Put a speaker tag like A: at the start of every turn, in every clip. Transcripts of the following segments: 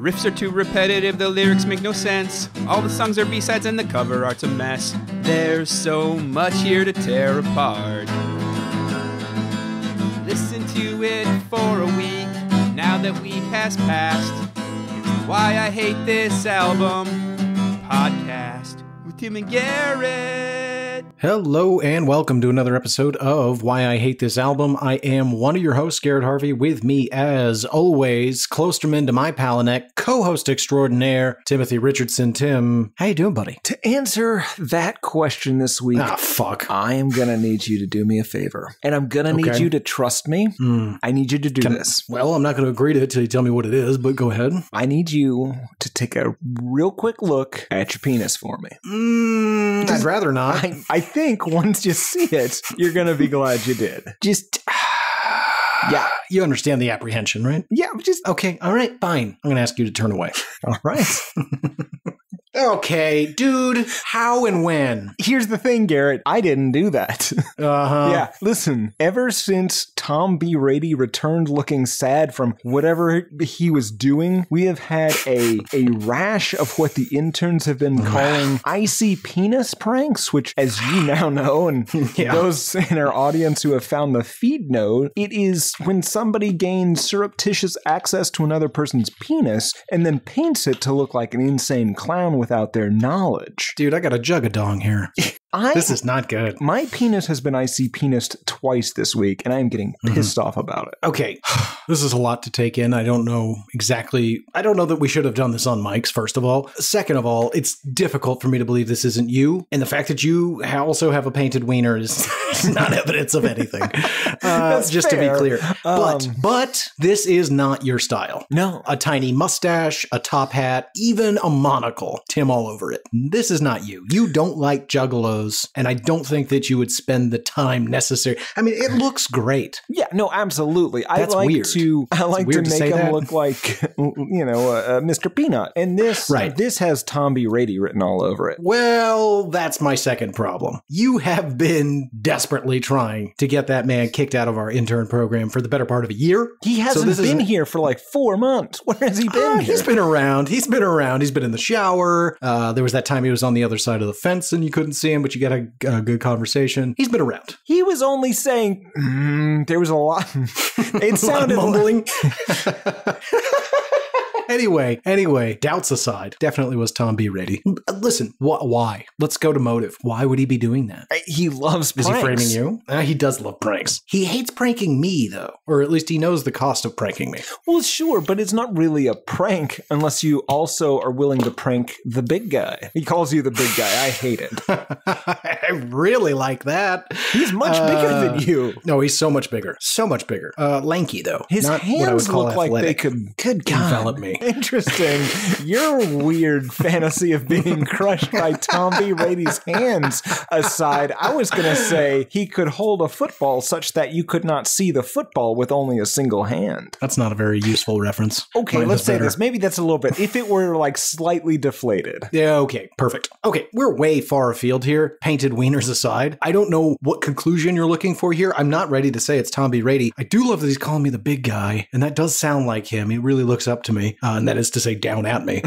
A: riffs are too repetitive, the lyrics make no sense. All the songs are B-sides and the cover art's a mess. There's so much here to tear apart. Listen to it for a week, now that week has passed. Here's Why I Hate This Album podcast with Tim and Garrett.
B: Hello and welcome to another episode of Why I Hate This Album. I am one of your hosts, Garrett Harvey. With me, as always, closterman to my pal and neck, co-host extraordinaire, Timothy Richardson. Tim, how you doing, buddy?
C: To answer that question this week,
B: fuck.
C: I am going to need you to do me a favor. And I'm going to need you to trust me. I need you to do this.
B: Well, I'm not going to agree to it until you tell me what it is, but go ahead.
C: I need you to take a real quick look at your penis for me.
B: I'd rather not.
C: I think once you see it, you're going to be glad you did. Just... Yeah.
B: You understand the apprehension, right?
C: Yeah, just...
B: Okay, all right, fine. I'm going to ask you to turn away.
C: All right.
B: Okay, dude, how and when?
C: Here's the thing, Garrett. I didn't do that.
B: Uh-huh.
C: Yeah, listen, ever since Tom B. Rady returned looking sad from whatever he was doing, we have had a rash of what the interns have been calling icy penis pranks, which, as you now know, and those in our audience who have found the feed know, it is when somebody gains surreptitious access to another person's penis and then paints it to look like an insane clown without their knowledge.
B: Dude, I got a jug of dong here. This is not good.
C: My penis has been icy penised twice this week, and I am getting pissed off about it.
B: Okay, this is a lot to take in. I don't know that we should have done this on mics, first of all. Second of all, it's difficult for me to believe this isn't you, and the fact that you also have a painted wiener is not evidence of anything. Just fair. To be clear. But this is not your style.
C: No.
B: A tiny mustache, a top hat, even a monocle. Tim all over it. This is not you. You don't like juggalos. And I don't think that you would spend the time necessary. I mean, it looks great.
C: Yeah, no, absolutely.
B: That's weird.
C: I like to make him look like, Mr. Peanut. And this has Tom B. Rady written all over it.
B: Well, that's my second problem. You have been desperately trying to get that man kicked out of our intern program for the better part of a year.
C: He hasn't been here for like 4 months. Where has he been here?
B: He's been around. He's been in the shower. There was that time he was on the other side of the fence and you couldn't see him, but you got a good conversation. He's been around.
C: He was only saying, there was a lot. It sounded
B: mumbling. Anyway, doubts aside, definitely was Tom B. Rady. Listen, why? Let's go to motive. Why would he be doing that?
C: He loves pranks.
B: Is he framing you? He does love pranks. He hates pranking me, though. Or at least he knows the cost of pranking me.
C: Well, sure, but it's not really a prank unless you also are willing to prank the big guy. He calls you the big guy. I hate it.
B: I really like that.
C: He's much bigger than you.
B: No, he's so much bigger. So much bigger. Lanky, though.
C: His
B: not
C: hands look
B: athletic.
C: Like they could
B: envelop me.
C: Interesting. Your weird fantasy of being crushed by Tom B. Rady's hands aside, I was going to say he could hold a football such that you could not see the football with only a single hand.
B: That's not a very useful reference.
C: Okay, let's say this. Maybe that's a little bit. If it were like slightly deflated.
B: Yeah, okay, perfect. Okay, we're way far afield here. Painted wieners aside. I don't know what conclusion you're looking for here. I'm not ready to say it's Tom B. Rady. I do love that he's calling me the big guy, and that does sound like him. He really looks up to me, and that is to say down at me.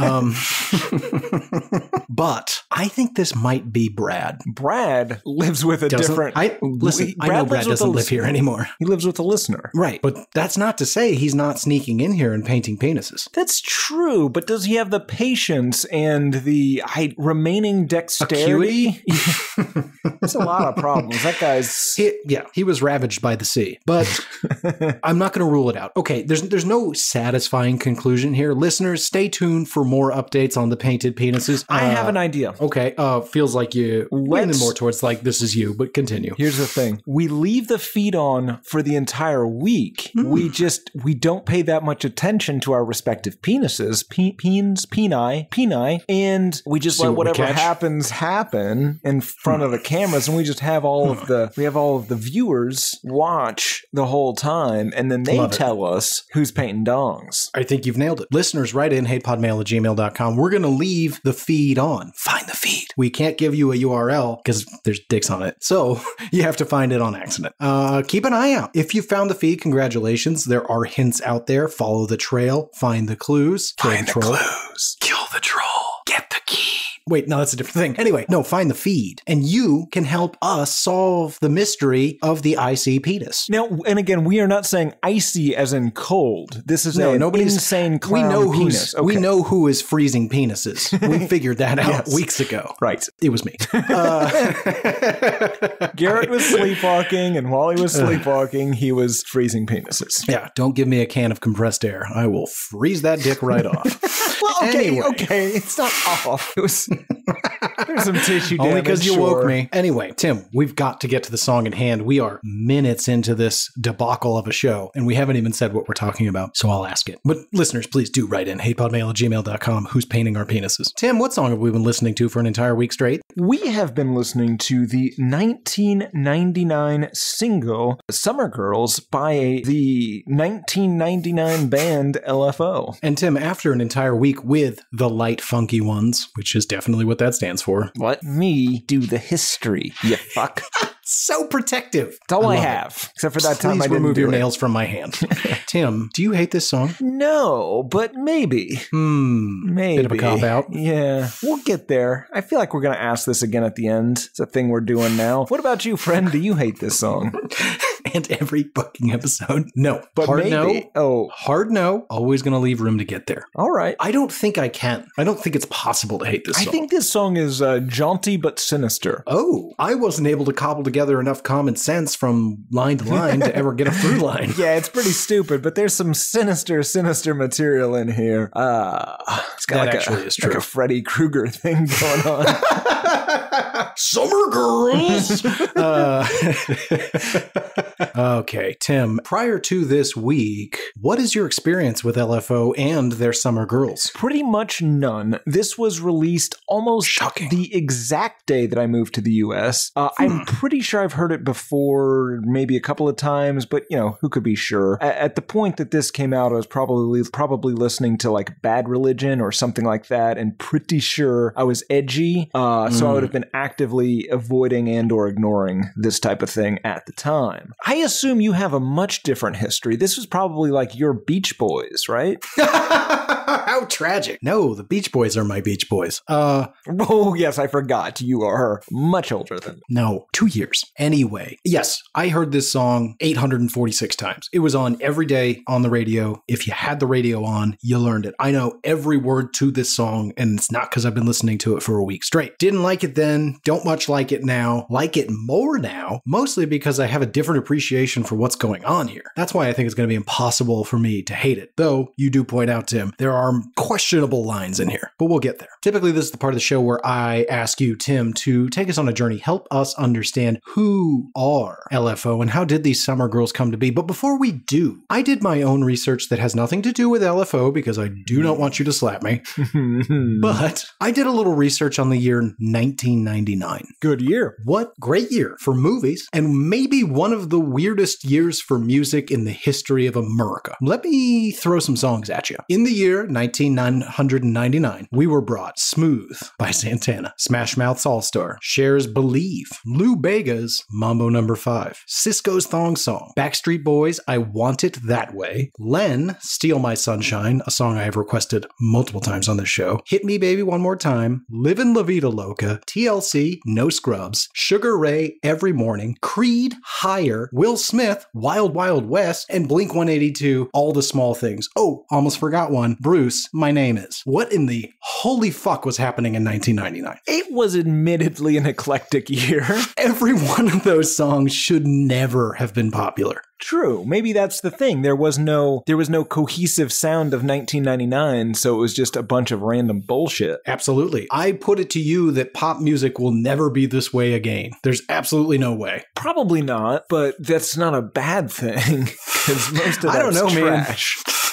B: But I think this might be Brad.
C: Brad lives with a different...
B: I know Brad doesn't live here anymore.
C: He lives with a listener.
B: Right, but that's not to say he's not sneaking in here and painting penises.
C: That's true, but does he have the patience and the remaining dexterity? There's a lot of problems. That guy's...
B: He was ravaged by the sea. But I'm not going to rule it out. Okay, there's no satisfying conclusion here. Listeners, stay tuned for more updates on the painted penises.
C: I have an idea.
B: Okay, feels like you leaning more towards like this is you, but continue.
C: Here's the thing. We leave the feed on for the entire week. We don't pay that much attention to our respective penises, peni, and we just let whatever happens happen in front of the cameras, and we just have all of the viewers watch the whole time, and then they tell us who's painting dongs.
B: I think you've nailed it. Listeners, write in hatepodmail@gmail.com. We're going to leave the feed on. Find the feed. We can't give you a URL because there's dicks on it. So you have to find it on accident. Keep an eye out. If you found the feed, congratulations. There are hints out there. Follow the trail. Find the clues.
C: Find the clues.
B: Kill the troll. Get the key. Wait, no, that's a different thing. Anyway, no, find the feed. And you can help us solve the mystery of the icy penis.
C: Now, and again, we are not saying icy as in cold. This is nobody's insane clown penis.
B: We know who is freezing penises. We figured that out weeks ago.
C: Right.
B: It was me.
C: Garrett was sleepwalking, and while he was sleepwalking, he was freezing penises.
B: Yeah, don't give me a can of compressed air. I will freeze that dick right off.
C: Well, okay, it's not off. It was... There's some tissue damage.
B: Only because you woke me. Anyway, Tim, we've got to get to the song in hand. We are minutes into this debacle of a show, and we haven't even said what we're talking about, so I'll ask it. But listeners, please do write in hatepodmail@gmail.com. Who's painting our penises? Tim, what song have we been listening to for an entire week straight?
C: We have been listening to the 1999 single Summer Girls by the 1999 band LFO.
B: And Tim, after an entire week with the Light Funky Ones, which is definitely what that stands for.
C: Let me do the history, you fuck.
B: So protective.
C: That's all I have. Except for that time I didn't
B: remove
C: do
B: your
C: it.
B: nails from my hand. Tim, do you hate this song?
C: No, but maybe. Maybe.
B: Bit of a cop-out.
C: Yeah, we'll get there. I feel like we're going to ask this again at the end. It's a thing we're doing now. What about you, friend? Do you hate this song?
B: And every fucking episode? No.
C: But
B: hard
C: maybe.
B: no.
C: Oh.
B: Hard no. Always going to leave room to get there.
C: All right.
B: I don't think I can. I don't think it's possible to hate this song.
C: I think this song is jaunty but sinister.
B: Oh, I wasn't able to cobble together enough common sense from line to line to ever get a through line.
C: Yeah, it's pretty stupid, but there's some sinister material in here. It's got like a Freddy Krueger thing going on.
B: Summer Girls! Okay, Tim, prior to this week, what is your experience with LFO and their Summer Girls?
C: Pretty much none. This was released almost the exact day that I moved to the US. I'm pretty sure I've heard it before, maybe a couple of times, but you know, who could be sure? At the point that this came out, I was probably listening to like Bad Religion or something like that, and pretty sure I was edgy, so I would have been actively avoiding and or ignoring this type of thing at the time. I assume you have a much different history. This was probably like your Beach Boys, right?
B: How tragic. No, the Beach Boys are my Beach Boys.
C: Oh, yes, I forgot. You are much older than me.
B: No, 2 years. Anyway, yes, I heard this song 846 times. It was on every day on the radio. If you had the radio on, you learned it. I know every word to this song, and it's not because I've been listening to it for a week straight. Didn't like it then, don't much like it now, like it more now, mostly because I have a different appreciation for what's going on here. That's why I think it's going to be impossible for me to hate it. Though, you do point out, Tim, there are questionable lines in here, but we'll get there. Typically, this is the part of the show where I ask you, Tim, to take us on a journey, help us understand who are LFO and how did these Summer Girls come to be. But before we do, I did my own research that has nothing to do with LFO because I do not want you to slap me. But I did a little research on the year 1999.
C: Good year.
B: What great year for movies, and maybe one of the weirdest years for music in the history of America. Let me throw some songs at you. In the year 1999, we were brought Smooth by Santana, Smash Mouth's All-Star, Cher's Believe, Lou Bega's Mambo No. 5, Cisco's Thong Song, Backstreet Boys' I Want It That Way, Len, Steal My Sunshine, a song I have requested multiple times on this show, Hit Me Baby One More Time, Livin' La Vida Loca, TLC, No Scrubs, Sugar Ray, Every Morning, Creed, Higher, Will Smith, Wild Wild West, and Blink-182, All the Small Things. Oh, almost forgot one. Bruce, My Name Is. What in the holy fuck was happening in 1999?
C: It was admittedly an eclectic year.
B: Every one of those songs should never have been popular.
C: True. Maybe that's the thing. There was no cohesive sound of 1999, so it was just a bunch of random bullshit.
B: Absolutely. I put it to you that pop music will never be this way again. There's absolutely no way.
C: Probably not, but that's not a bad thing. Because most of that's trash.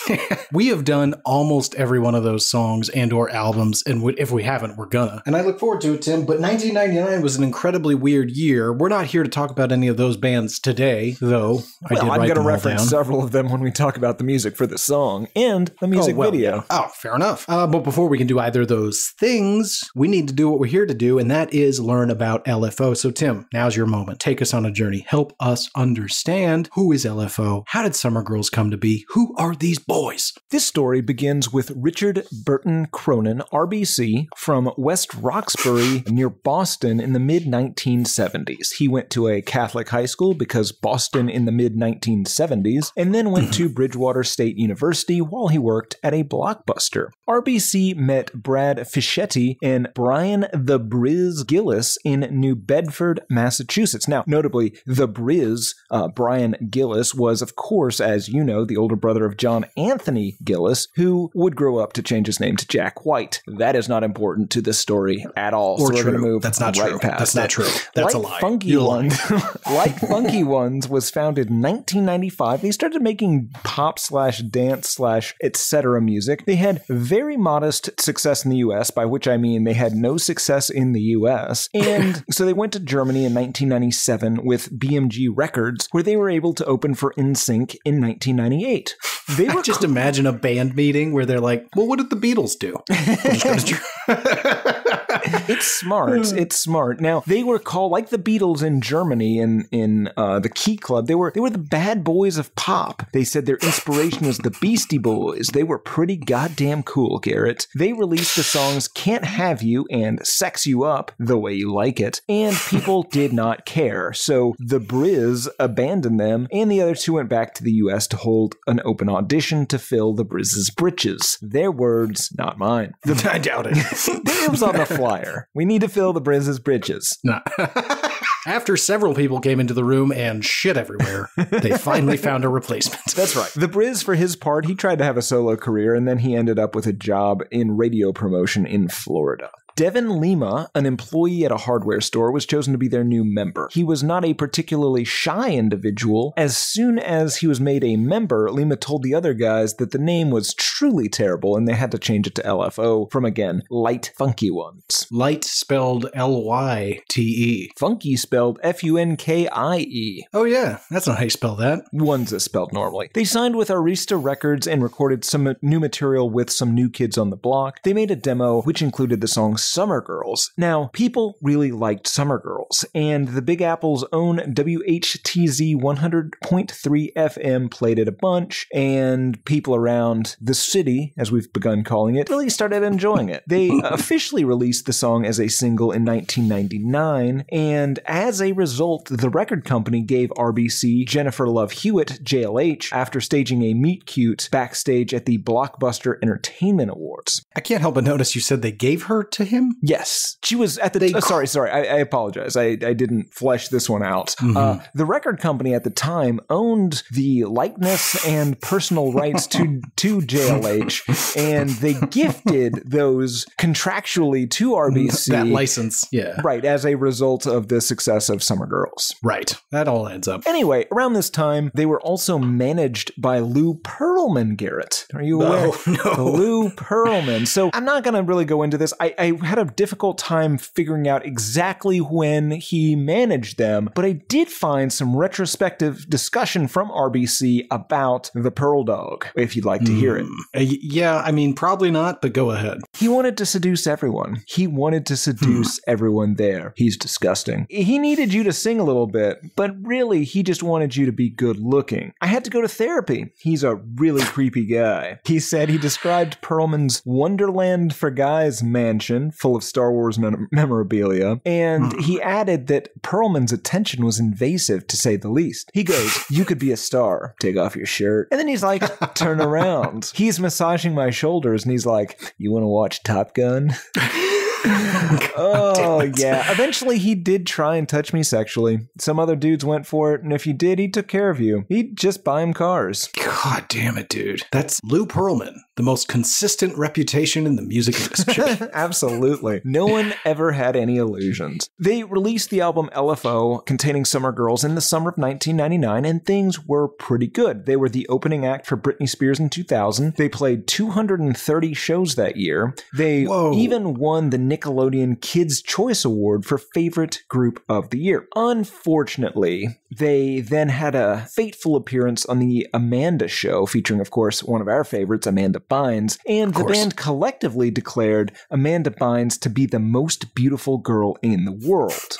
B: We have done almost every one of those songs and or albums, and if we haven't, we're gonna. And I look forward to it, Tim, but 1999 was an incredibly weird year. We're not here to talk about any of those bands today, though.
C: I'm going to reference several of them when we talk about the music for the song and the music video.
B: Oh, fair enough. But before we can do either of those things, we need to do what we're here to do, and that is learn about LFO. So, Tim, now's your moment. Take us on a journey. Help us understand, who is LFO? How did Summer Girls come to be? Who are these boys?
C: This story begins with Richard Burton Cronin, RBC, from West Roxbury near Boston in the mid-1970s. He went to a Catholic high school because Boston in the mid-1970s, and then went to Bridgewater State University while he worked at a Blockbuster. RBC met Brad Fischetti and Brian the Briz Gillis in New Bedford, Massachusetts. Now, notably, the Briz, Brian Gillis, was, of course, as you know, the older brother of John Anthony Gillis, who would grow up to change his name to Jack White. That is not important to this story at all.
B: Or
C: so we're
B: true.
C: going to move
B: That's not
C: right
B: true.
C: past
B: That's not
C: it.
B: true. That's a lie.
C: Like Funky Ones was founded in 1995. They started making pop/dance/etc. music. They had very modest success in the US, by which I mean they had no success in the US. And so they went to Germany in 1997 with BMG Records, where they were able to open for NSYNC in 1998. They were
B: just imagine a band meeting where they're like, well, what did the Beatles do?
C: It's smart. It's smart. Now, they were called, like the Beatles in Germany in the Key Club, they were the bad boys of pop. They said their inspiration was the Beastie Boys. They were pretty goddamn cool, Garrett. They released the songs Can't Have You and Sex You Up the Way You Like It, and people did not care. So the Briz abandoned them, and the other two went back to the US to hold an open audition to fill the Briz's britches. Their words, not mine.
B: I doubt it.
C: It was on the flyer. We need to fill the Briz's britches.
B: No. After several people came into the room and shit everywhere, they finally found a replacement.
C: That's right. The Briz, for his part, he tried to have a solo career, and then he ended up with a job in radio promotion in Florida. Devin Lima, an employee at a hardware store, was chosen to be their new member. He was not a particularly shy individual. As soon as he was made a member, Lima told the other guys that the name was truly terrible and they had to change it to LFO from, again, Light Funky Ones.
B: Light spelled Lyte.
C: Funky spelled Funkie.
B: Oh yeah, that's not how you spell that.
C: Ones is spelled normally. They signed with Arista Records and recorded some new material with some new kids on the block. They made a demo which included the song Summer Girls. Now, people really liked Summer Girls, and the Big Apple's own WHTZ 100.3 FM played it a bunch, and people around the city, as we've begun calling it, really started enjoying it. They officially released the song as a single in 1999, and as a result, the record company gave RBC Jennifer Love Hewitt, JLH, after staging a meet-cute backstage at the Blockbuster Entertainment Awards.
B: I can't help but notice you said they gave her to him?
C: Yes. She was at the... sorry. I apologize. I didn't flesh this one out. Mm-hmm. The record company at the time owned the likeness and personal rights to JLH, and they gifted those contractually to RBC.
B: That license, yeah.
C: Right, as a result of the success of Summer Girls.
B: Right. That all adds up.
C: Anyway, around this time, they were also managed by Lou Pearlman, Garrett. Are you aware?
B: No.
C: Lou Pearlman. So I'm not going to really go into this. I had a difficult time figuring out exactly when he managed them, but I did find some retrospective discussion from RBC about the Pearl Dog, if you'd like to hear it.
B: Yeah, I mean, probably not, but go ahead.
C: He wanted to seduce everyone. He wanted to seduce everyone there. He's disgusting. He needed you to sing a little bit, but really, he just wanted you to be good looking. I had to go to therapy. He's a really creepy guy. He said he described Pearlman's Wonderland for Guys mansion full of Star Wars memorabilia, and he added that Pearlman's attention was invasive, to say the least. He goes, "You could be a star. Take off your shirt." And then he's like, "Turn around." He's massaging my shoulders, and he's like, "You want to watch Top Gun?" Oh, yeah. Eventually, he did try and touch me sexually. Some other dudes went for it, and if you did, he took care of you. He'd just buy him cars.
B: God damn it, dude. That's Lou Pearlman. the most consistent reputation in the music industry.
C: Absolutely. No one ever had any illusions. They released the album LFO, containing Summer Girls, in the summer of 1999, and things were pretty good. They were the opening act for Britney Spears in 2000. They played 230 shows that year. They even won the Nickelodeon Kids' Choice Award for Favorite Group of the Year. Unfortunately, they then had a fateful appearance on the Amanda Show, featuring, of course, one of our favorites, Amanda Bynes, and the band collectively declared Amanda Bynes to be the most beautiful girl in the world.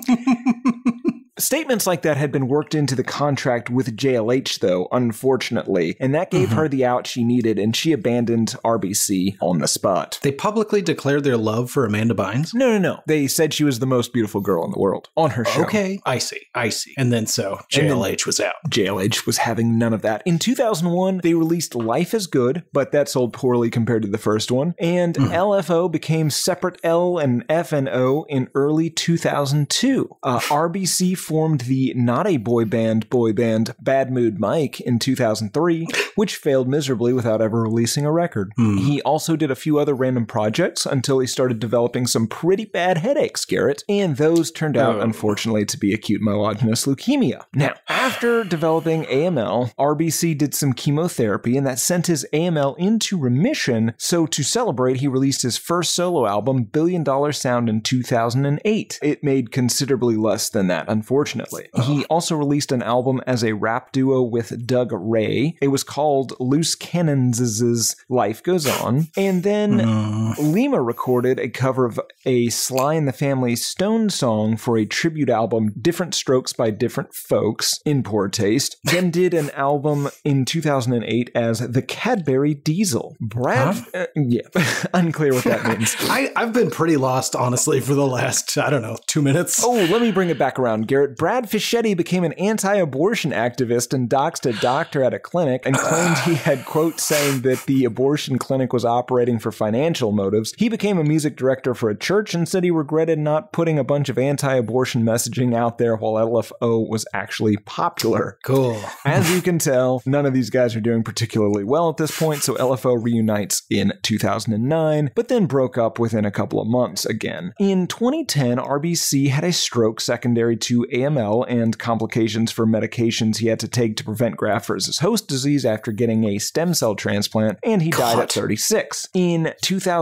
C: Statements like that had been worked into the contract with JLH, though, unfortunately, and that gave her the out she needed, and she abandoned RBC on the spot.
B: They publicly declared their love for Amanda Bynes?
C: No. They said she was the most beautiful girl in the world on her show.
B: Okay, I see. And then JLH was out.
C: JLH was having none of that. In 2001, they released Life is Good, but that sold poorly compared to the first one, and LFO became separate L and F and O in early 2002. RBC formed the not a boy band Bad Mood Mike in 2003, which failed miserably without ever releasing a record. He also did a few other random projects until he started developing some pretty bad headaches, Garrett, and those turned out, unfortunately, to be acute myelogenous leukemia. Now, after developing AML, RBC did some chemotherapy, and that sent his AML into remission, so to celebrate, he released his first solo album, $1 Billion Sound, in 2008. It made considerably less than that, unfortunately. He also released an album as a rap duo with Doug Ray. It was called Loose Cannons' Life Goes On. And then Lima recorded a cover of a Sly and the Family Stone song for a tribute album, Different Strokes by Different Folks, in poor taste. Then did an album in 2008 as The Cadbury Diesel. Unclear what that means.
B: I've been pretty lost, honestly, for the last, 2 minutes.
C: Oh, let me bring it back around, Garrett. Brad Fischetti became an anti-abortion activist and doxed a doctor at a clinic and claimed he had, quote, saying that the abortion clinic was operating for financial motives. He became a music director for a church and said he regretted not putting a bunch of anti-abortion messaging out there while LFO was actually popular.
B: Cool.
C: As you can tell, none of these guys are doing particularly well at this point, so LFO reunites in 2009, but then broke up within a couple of months again. In 2010, RBC had a stroke secondary to AML and complications for medications he had to take to prevent graft-versus-host disease after getting a stem cell transplant, and he died at 36. In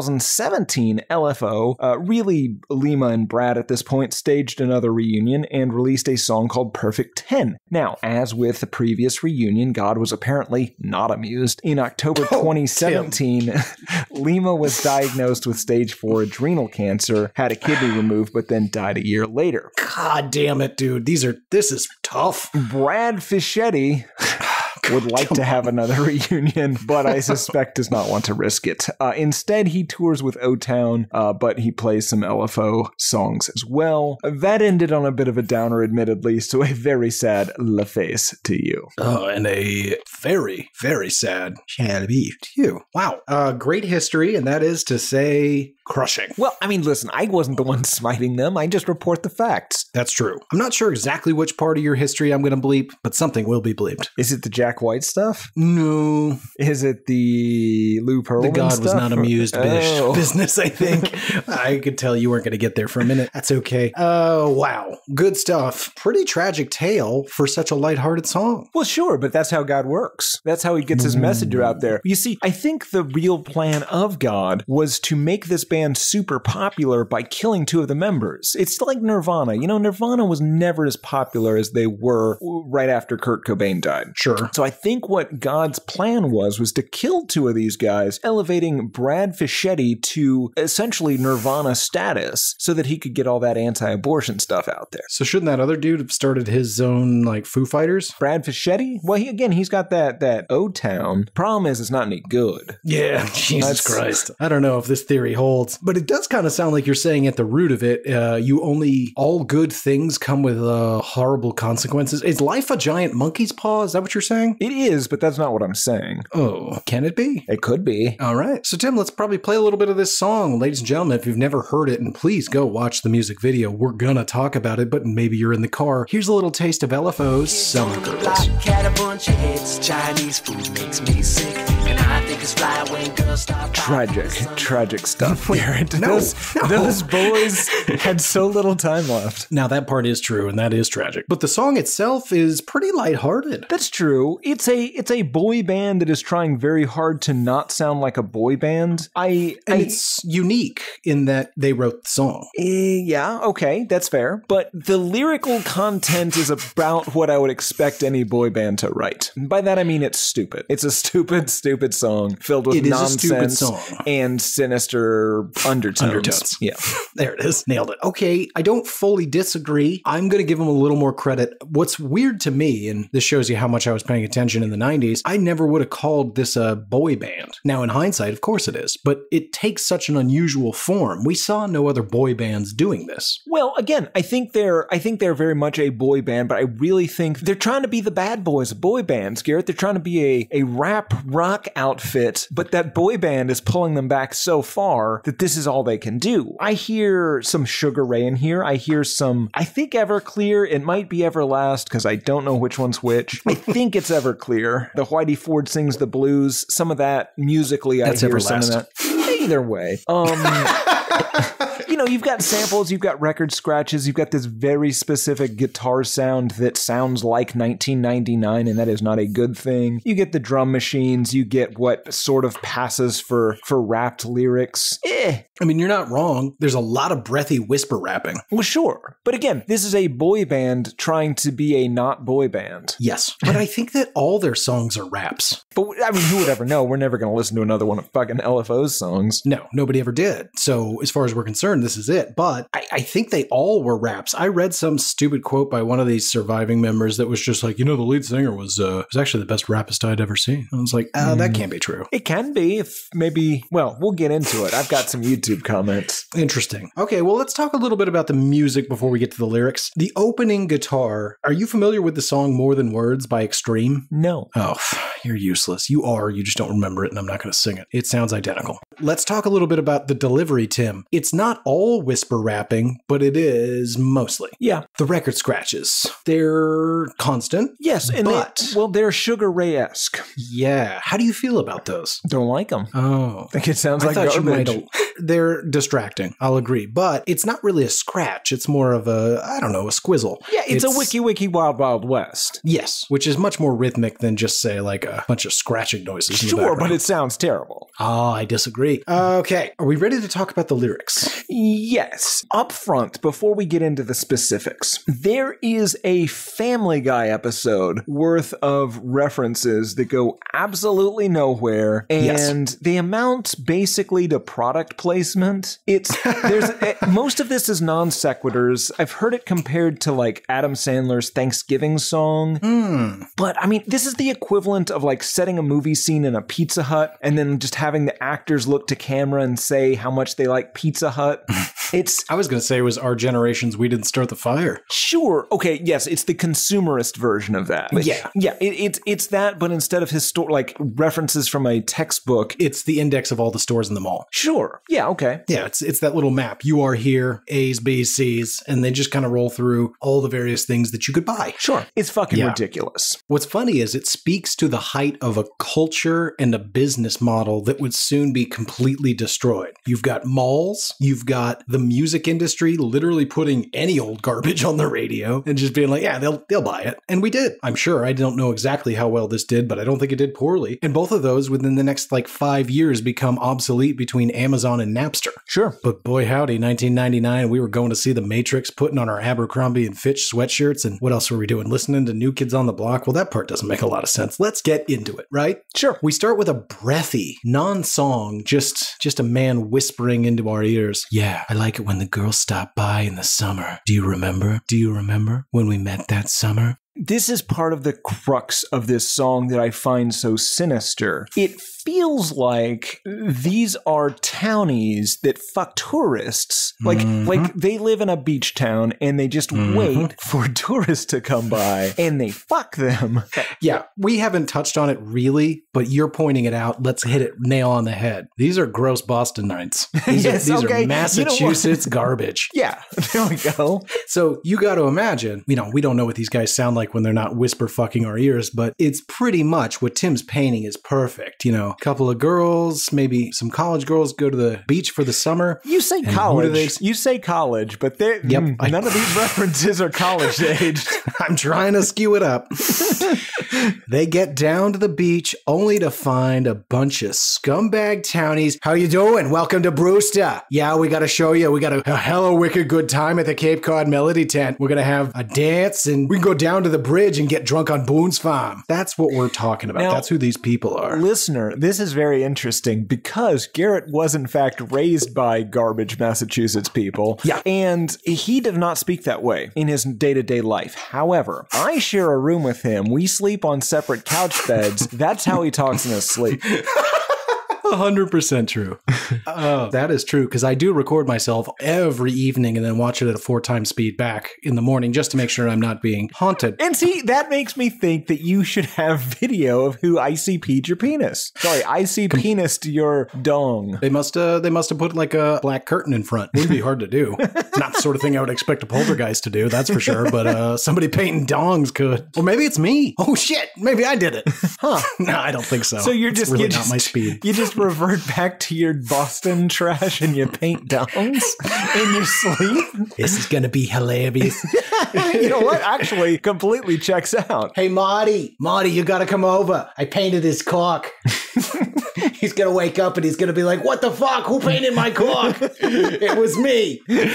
C: 2017, LFO, really Lima and Brad at this point, staged another reunion and released a song called Perfect 10. Now, as with the previous reunion, God was apparently not amused. In October 2017, Lima was diagnosed with stage 4 adrenal cancer, had a kidney removed, but then died a year later.
B: God damn it, dude. This is tough.
C: Brad Fischetti would like to have another reunion, but I suspect does not want to risk it. Instead, he tours with O-Town, but he plays some LFO songs as well. That ended on a bit of a downer, admittedly, so a very sad La Face to you.
B: Oh, and a very, very sad shall be to you. Wow. Great history, and that is to say crushing.
C: Well, I mean, listen, I wasn't the one smiting them. I just report the facts.
B: That's true. I'm not sure exactly which part of your history I'm going to bleep, but something will be bleeped.
C: Is it the Jack White stuff?
B: No.
C: Is it the Lou Pearlman
B: The God
C: stuff?
B: was not amused business, I think. I could tell you weren't going to get there for a minute. That's okay. Wow. Good stuff. Pretty tragic tale for such a lighthearted song.
C: Well, sure, but that's how God works. That's how he gets his message out there. You see, I think the real plan of God was to make this band super popular by killing 2 of the members. It's like Nirvana. You know, Nirvana was never as popular as they were right after Kurt Cobain died.
B: Sure.
C: So I think what God's plan was to kill 2 of these guys, elevating Brad Fischetti to essentially Nirvana status so that he could get all that anti-abortion stuff out there.
B: So shouldn't that other dude have started his own, like, Foo Fighters?
C: Brad Fischetti? Well, he's got that O-Town. Problem is, it's not any good.
B: Yeah, Jesus Christ. I don't know if this theory holds. But it does kind of sound like you're saying at the root of it, all good things come with horrible consequences. Is life a giant monkey's paw? Is that what you're saying? saying?
C: It is, but that's not what I'm saying.
B: Oh, can it be?
C: It could be.
B: All right. So, Tim, let's probably play a little bit of this song. Ladies and gentlemen, if you've never heard it, and please go watch the music video. We're going to talk about it, but maybe you're in the car. Here's a little taste of LFO's Summer Girls.
D: Had a bunch of hits. Chinese food makes me sick. And I think it's fly when girls stop.
C: Tragic stuff. Garrett.
B: No.
C: Those boys had so little time left.
B: Now, that part is true, and that is tragic. But the song itself is pretty lighthearted.
C: That's true. It's a boy band that is trying very hard to not sound like a boy band.
B: It's unique in that they wrote the song.
C: Yeah, okay, that's fair. But the lyrical content is about what I would expect any boy band to write. By that I mean it's stupid. It's a stupid song filled with nonsense and sinister undertones. Yeah.
B: There it is. Nailed it. Okay, I don't fully disagree. I'm going to give them a little more credit. What's weird to me, and this shows you how much I was paying attention in the 90s, I never would have called this a boy band. Now, in hindsight, of course it is, but it takes such an unusual form. We saw no other boy bands doing this.
C: Well, again, I think they're very much a boy band, but I really think they're trying to be the bad boys of boy bands, Garrett. They're trying to be a rap rock outfit, but that boy band is pulling them back so far that this is all they can do. I hear some Sugar Ray in here. I hear some, I think Everclear. It might be Everlast because I don't know which one's which. I think it's Everclear. The Whitey Ford Sings the Blues. Some of that musically,
B: That's
C: I hear
B: Everlast.
C: some of that. Either way. You've got samples, you've got record scratches, you've got this very specific guitar sound that sounds like 1999, and that is not a good thing. You get the drum machines, you get what sort of passes for rapped lyrics.
B: I mean, you're not wrong. There's a lot of breathy whisper rapping.
C: Well, sure. But again, this is a boy band trying to be a not boy band.
B: Yes. But I think that all their songs are raps.
C: But I mean, who would ever know? We're never going to listen to another one of fucking LFO's songs.
B: No, nobody ever did. So as far as we're concerned, this is it. But I think they all were raps. I read some stupid quote by one of these surviving members that was just like, the lead singer was actually the best rapist I'd ever seen. I was like, that can't be true.
C: It can be if maybe, well, we'll get into it. I've got some YouTube comments.
B: Interesting. Okay, well, let's talk a little bit about the music before we get to the lyrics. The opening guitar, are you familiar with the song More Than Words by Extreme?
C: No.
B: Oh, you're useless. You are, you just don't remember it, and I'm not going to sing it. It sounds identical. Let's talk a little bit about the delivery, Tim. It's not all whisper rapping, but it is mostly.
C: Yeah.
B: The record scratches, they're constant.
C: Yes, and they're Sugar Ray-esque.
B: Yeah. How do you feel about those?
C: Don't like them.
B: Oh.
C: I think it sounds like garbage.
B: They're distracting, I'll agree. But it's not really a scratch. It's more of a squizzle.
C: Yeah, it's a wiki Wild Wild West.
B: Yes, which is much more rhythmic than just, say, like a bunch of scratching noises.
C: Sure, but it sounds terrible.
B: I disagree. Okay, are we ready to talk about the lyrics?
C: Yes. Up front, before we get into the specifics, there is a Family Guy episode worth of references that go absolutely nowhere, and they amount basically to product placement. Most of this is non sequiturs. I've heard it compared to like Adam Sandler's Thanksgiving song. But I mean, this is the equivalent of like setting a movie scene in a Pizza Hut and then just having the actors look to camera and say how much they like Pizza Hut. I
B: was going to say it was our generation's We Didn't Start the Fire.
C: Sure. Okay. Yes. It's the consumerist version of that. But
B: yeah.
C: It's that, but instead of like references from a textbook,
B: it's the index of all the stores in the mall.
C: Sure. Yeah. Okay.
B: Yeah. It's that little map. You are here, A's, B's, C's, and they just kind of roll through all the various things that you could buy.
C: Sure. It's fucking ridiculous.
B: What's funny is it speaks to the height of a culture and a business model that would soon be completely destroyed. You've got malls, you've got the music industry literally putting any old garbage on the radio and just being like, yeah, they'll buy it. And we did. I'm sure. I don't know exactly how well this did, but I don't think it did poorly. And both of those within the next 5 years become obsolete between Amazon and Napster.
C: Sure.
B: But boy howdy, 1999, we were going to see the Matrix, putting on our Abercrombie and Fitch sweatshirts. And what else were we doing? Listening to New Kids on the Block? Well, that part doesn't make a lot of sense. Let's get into it, right?
C: Sure.
B: We start with a breathy, non-song, just a man whispering into our ears. Yeah, I like it when the girls stop by in the summer. Do you remember? Do you remember when we met that summer?
C: this is part of the crux of this song that I find so sinister. It feels like these are townies that fuck tourists. Like they live in a beach town and they just wait for tourists to come by and they fuck them.
B: Yeah, we haven't touched on it really, but you're pointing it out. Let's hit it nail on the head. These are gross Bostonites. These are Massachusetts garbage.
C: Yeah, there we go.
B: So you got to imagine, we don't know what these guys sound like when they're not whisper fucking our ears, but it's pretty much what Tim's painting is perfect. A couple of girls, maybe some college girls go to the beach for the summer.
C: You say college. You say college, but none of these references are college aged.
B: I'm trying to skew it up. They get down to the beach only to find a bunch of scumbag townies. How you doing? Welcome to Brewster. Yeah, we got to show you. We got a hella wicked good time at the Cape Cod Melody Tent. We're going to have a dance and we can go down to the bridge and get drunk on Boone's Farm. That's what we're talking about. Now, that's who these people are.
C: Listener, this is very interesting because Garrett was in fact raised by garbage Massachusetts people.
B: Yeah.
C: And he did not speak that way in his day-to-day life. However, I share a room with him. We sleep on separate couch beds. That's how he talks in his sleep.
B: 100% true. That is true, because I do record myself every evening and then watch it at a 4x speed back in the morning just to make sure I'm not being haunted.
C: And see, that makes me think that you should have video of who ICP'd your penis. Sorry, ICP'd your dong.
B: They must have put like a black curtain in front. Wouldn't be hard to do. Not the sort of thing I would expect a poltergeist to do, that's for sure. But somebody painting dongs could. Or maybe it's me. Oh shit, maybe I did it. Huh? No, I don't think so.
C: So you're
B: it's
C: just
B: really not my speed.
C: You just revert back to your Boston trash and you paint dongs in your sleep.
B: This is gonna be hilarious.
C: You know what? Actually, completely checks out.
B: Hey, Marty, you gotta come over. I painted his cock. He's gonna wake up and he's gonna be like, "What the fuck? Who painted my cock?" It was me.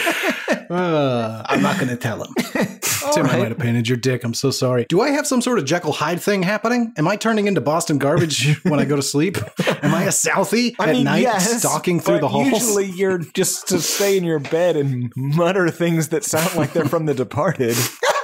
B: I'm not gonna tell him. Tim, I might have painted your dick. I'm so sorry. Do I have some sort of Jekyll Hyde thing happening? Am I turning into Boston garbage when I go to sleep? Am I a Southie at night,
C: yes,
B: stalking through the halls?
C: Usually you're just to stay in your bed and mutter things that sound like they're from The Departed.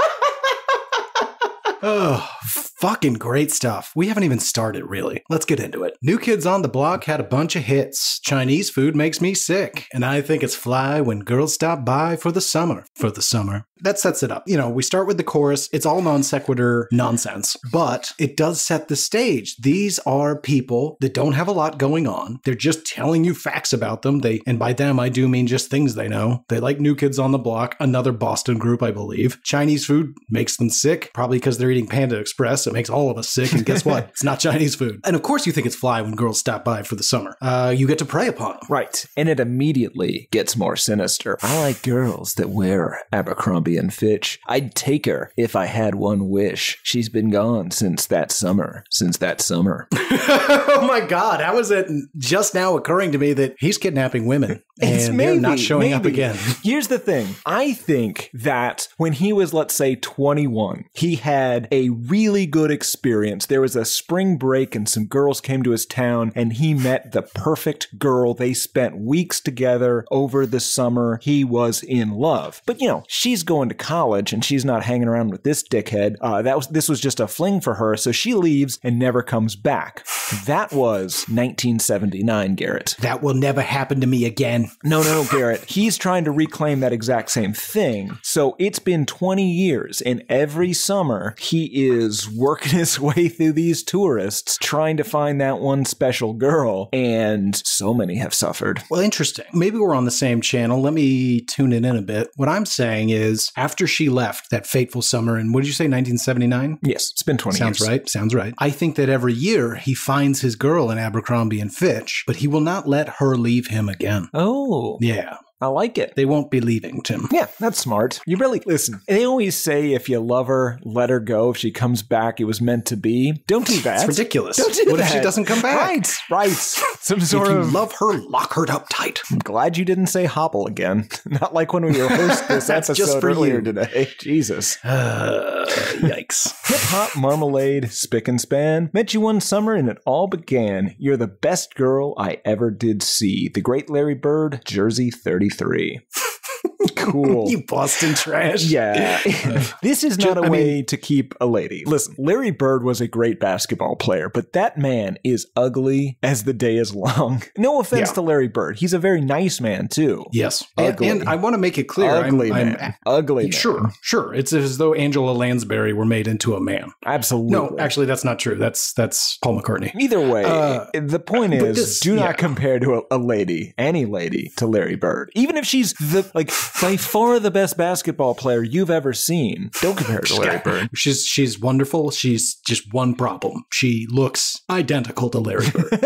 B: Oh, fucking great stuff. We haven't even started, really. Let's get into it. New Kids on the Block had a bunch of hits. Chinese food makes me sick. And I think it's fly when girls stop by for the summer. That sets it up. We start with the chorus. It's all non sequitur nonsense, but it does set the stage. These are people that don't have a lot going on. They're just telling you facts about them. And by them, I do mean just things they know. They like New Kids on the Block, another Boston group, I believe. Chinese food makes them sick, probably because they're eating Panda Express. It makes all of us sick. And guess what? It's not Chinese food. And of course you think it's fly when girls stop by for the summer. You get to prey upon them.
C: Right. And it immediately gets more sinister. I like girls that wear Abercrombie and Fitch. I'd take her if I had one wish. She's been gone since that summer. Oh
B: my God. How is it just now occurring to me that he's kidnapping women and they're not showing up again?
C: Here's the thing. I think that when he was, let's say, 21, he had a really good experience. There was a spring break and some girls came to his town and he met the perfect girl. They spent weeks together over the summer. He was in love. But, she's going to college and she's not hanging around with this dickhead. This was just a fling for her. So she leaves and never comes back. That was 1979, Garrett.
B: That will never happen to me again.
C: No, Garrett. He's trying to reclaim that exact same thing. So it's been 20 years and every summer he is working his way through these tourists trying to find that one special girl. And so many have suffered.
B: Well, interesting. Maybe we're on the same channel. Let me tune it in a bit. What I'm saying is after she left that fateful summer in, what did you say, 1979?
C: Yes, it's been 20 years.
B: Sounds right. I think that every year he finds his girl in Abercrombie and Fitch, but he will not let her leave him again.
C: Oh.
B: Yeah.
C: I like it.
B: They won't be leaving, Tim.
C: Yeah, that's smart. You really, listen, they always say if you love her, let her go. If she comes back, it was meant to be. Don't do that.
B: It's ridiculous.
C: Don't do
B: what
C: that.
B: if she doesn't come back?
C: Right. Some sort
B: if you
C: of...
B: love her, lock her up tight.
C: I'm glad you didn't say hobble again. Not like when we rehearsed this episode
B: just for
C: earlier
B: you.
C: Today. Jesus.
B: Yikes.
C: Hip-hop, marmalade, spick and span. Met you one summer and it all began. You're the best girl I ever did see. The great Larry Bird, Jersey 33. Cool.
B: You Boston trash.
C: Yeah. This is not a way to keep a lady. Listen, Larry Bird was a great basketball player, but that man is ugly as the day is long. No offense to Larry Bird. He's a very nice man, too.
B: Yes. And I want to make it clear.
C: Ugly man.
B: Sure. It's as though Angela Lansbury were made into a man.
C: Absolutely.
B: No, actually, that's not true. That's Paul McCartney.
C: Either way, the point is, do not compare to a lady, any lady, to Larry Bird. Even if she's by far the best basketball player you've ever seen, don't compare her to Larry Bird.
B: She's wonderful. She's just one problem. She looks identical to Larry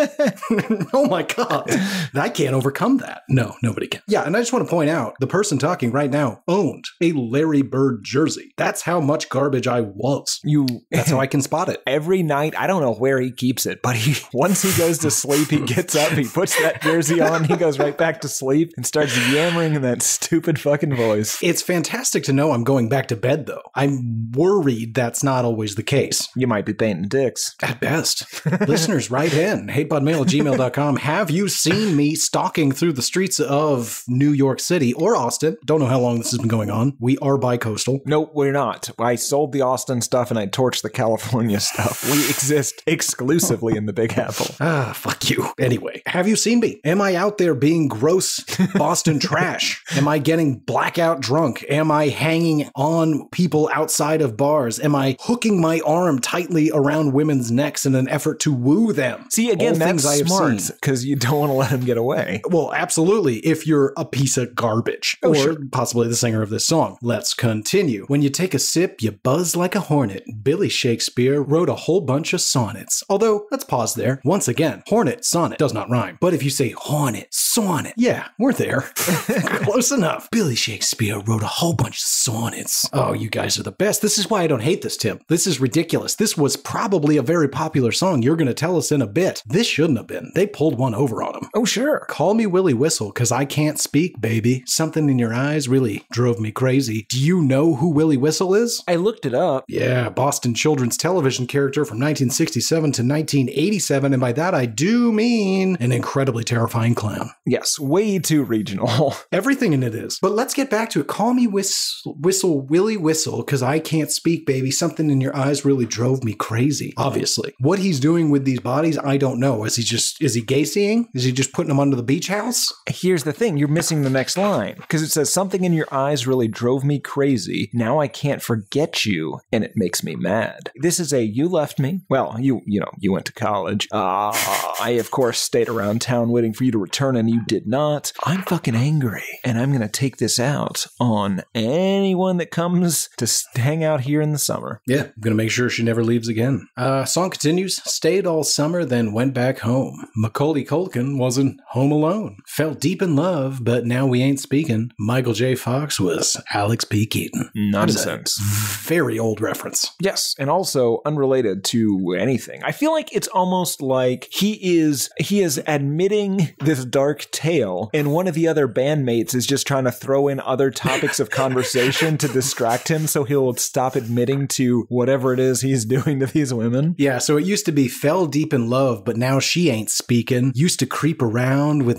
B: Bird. Oh my God. I can't overcome that. No, nobody can. Yeah, and I just want to point out, the person talking right now owned a Larry Bird jersey. That's how much garbage I was. That's how I can spot it.
C: Every night, I don't know where he keeps it, but once he goes to sleep, he gets up, he puts that jersey on, he goes right back to sleep and starts yammering in that stupid fucking voice.
B: It's fantastic to know I'm going back to bed, though. I'm worried that's not always the case.
C: You might be painting dicks.
B: At best. Listeners, write in. HateBudMail@gmail.com. Have you seen me stalking through the streets of New York City or Austin? Don't know how long this has been going on. We are bi-coastal.
C: No, we're not. I sold the Austin stuff and I torched the California stuff. We exist exclusively in the Big Apple.
B: Fuck you. Anyway, have you seen me? Am I out there being gross Boston trash? Am I getting blackout drunk? Am I hanging on people outside of bars? Am I hooking my arm tightly around women's necks in an effort to woo them?
C: See, again, that's smart because you don't want to let them get away.
B: Well, absolutely. If you're a piece of garbage or possibly the singer of this song. Let's continue. When you take a sip, you buzz like a hornet. Billy Shakespeare wrote a whole bunch of sonnets. Although, let's pause there. Once again, hornet, sonnet does not rhyme. But if you say hornet, sonnet, yeah, we're there. Close enough. Billy Shakespeare wrote a whole bunch of sonnets. Oh, you guys are the best. This is why I don't hate this, Tim. This is ridiculous. This was probably a very popular song. You're going to tell us in a bit. This shouldn't have been. They pulled one over on him.
C: Oh, sure.
B: Call me Willie Whistle, because I can't speak, baby. Something in your eyes really drove me crazy. Do you know who Willie Whistle is?
C: I looked it up.
B: Yeah, Boston children's television character from 1967 to 1987, and by that I do mean an incredibly terrifying clown.
C: Yes, way too regional.
B: Everything in it is. But let's get back to it. Call me Whistle, Willie Whistle, because I can't speak, baby. Something in your eyes really drove me crazy. Obviously. What he's doing with these bodies, I don't know. Is he gay-seeing? Is he just putting them under the beach house?
C: Here's the thing. You're missing the next line. Because it says, something in your eyes really drove me crazy. Now I can't forget you, and it makes me mad. This is you left me. Well, you went to college. I, of course, stayed around town waiting for you to return, and you did not. I'm fucking angry, and I'm going to take this out on anyone that comes to hang out here in the summer.
B: Yeah, I'm going to make sure she never leaves again. Song continues. Stayed all summer, then went back home. Macaulay Culkin wasn't home alone. Felt deep in love, but now we ain't speaking. Michael J. Fox was Alex P. Keaton.
C: Nonsense.
B: Very old reference.
C: Yes, and also unrelated to anything. I feel like it's almost like he is admitting this dark tale, and one of the other bandmates is just trying to throw in other topics of conversation to distract him so he'll stop admitting to whatever it is he's doing to these women.
B: Yeah, so it used to be fell deep in love, but now she ain't speaking. Used to creep around with,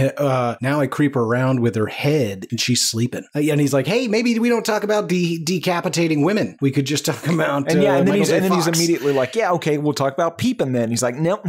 B: now I creep around with her head and she's sleeping. And he's like, hey, maybe we don't talk about decapitating women. We could just talk about
C: and then he's immediately like, yeah, okay, we'll talk about peeping then. He's like, nope.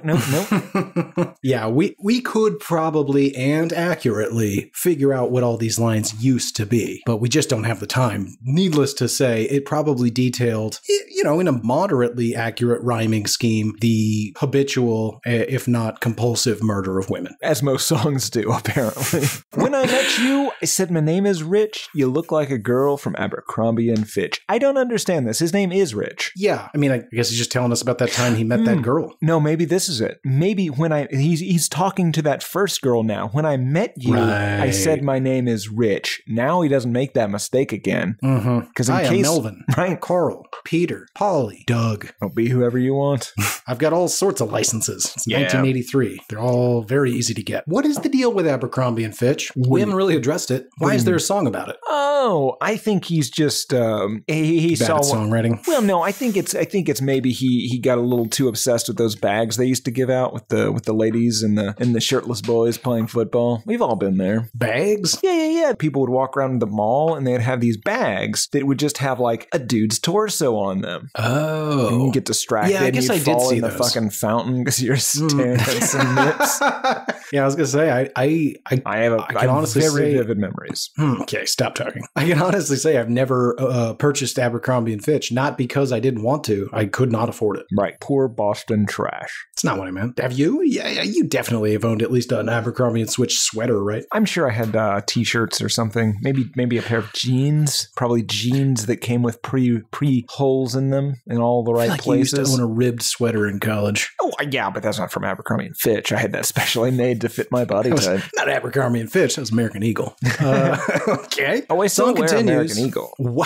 B: Yeah, we could probably and accurately figure out what all these lines used to be, but we just don't have the time. Needless to say, it probably detailed, in a moderately accurate rhyming scheme, the habitual, if not compulsive murder of women.
C: As most songs do, apparently. When I met you, I said, my name is Rich. You look like a girl from Abercrombie and Fitch. I don't understand this. His name is Rich.
B: Yeah, I mean, I guess he's just telling us about that time he met that girl.
C: No, maybe this is it. Maybe he's talking to that first girl now. When I met you, right. I said my name is Rich. Now he doesn't make that mistake again. Because
B: I am Melvin, right? Carl, Peter, Polly, Doug.
C: Oh, be whoever you want.
B: I've got all sorts of licenses. It's 1983. They're all very easy to get. What is the deal with Abercrombie and Fitch? We haven't really addressed it. Why is there a song about it?
C: Oh, I think he's just he
B: bad
C: saw
B: at songwriting.
C: Well, no, I think it's maybe he got a little too obsessed with those bags they used to give out with the ladies and the shirtless boys playing football. We've all been there.
B: Bags?
C: Yeah. Yeah. People would walk around the mall and they'd have these bags that would just have like a dude's torso on them.
B: Oh.
C: And you get distracted.
B: Yeah, I guess
C: and
B: I
C: you'd
B: did
C: fall
B: see
C: in the
B: those.
C: fucking fountain because you're staring at some nips.
B: Yeah, I was gonna say I
C: I have very vivid memories.
B: Okay, stop talking. I can honestly say I've never purchased Abercrombie and Fitch, not because I didn't want to. I could not afford it.
C: Right. Poor Boston trash.
B: It's not what I meant. Have you? Yeah, you definitely have owned at least an Abercrombie and Switch sweater, right?
C: I'm sure I had t-shirts or something. Maybe a pair of jeans. Probably jeans that came with pre holes in them in all the right places.
B: You used to own a ribbed sweater in college.
C: Oh, yeah, but that's not from Abercrombie and Fitch. I had that specially made to fit my body type.
B: Not Abercrombie and Fitch. That was American Eagle. Okay.
C: Oh, I still wear American Eagle.
B: Wow.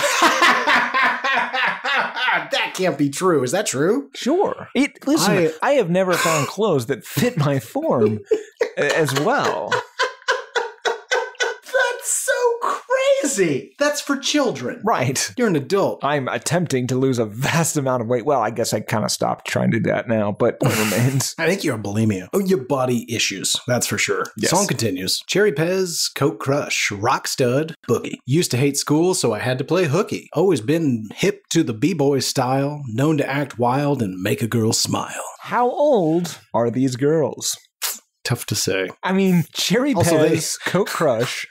B: That can't be true. Is that true?
C: Sure. Listen, I have never found clothes that fit my form as well.
B: That's so crazy. That's for children.
C: Right.
B: You're an adult.
C: I'm attempting to lose a vast amount of weight. Well, I guess I kind of stopped trying to do that now, but point remains.
B: I think you're a bulimia. Oh, your body issues. That's for sure.
C: Yes.
B: Song continues. Cherry Pez, Coke Crush, Rock Stud, Boogie. Used to hate school, so I had to play hooky. Always been hip to the b-boy style, known to act wild and make a girl smile.
C: How old are these girls?
B: Tough to say.
C: I mean, Cherry Pez, Coke Crush,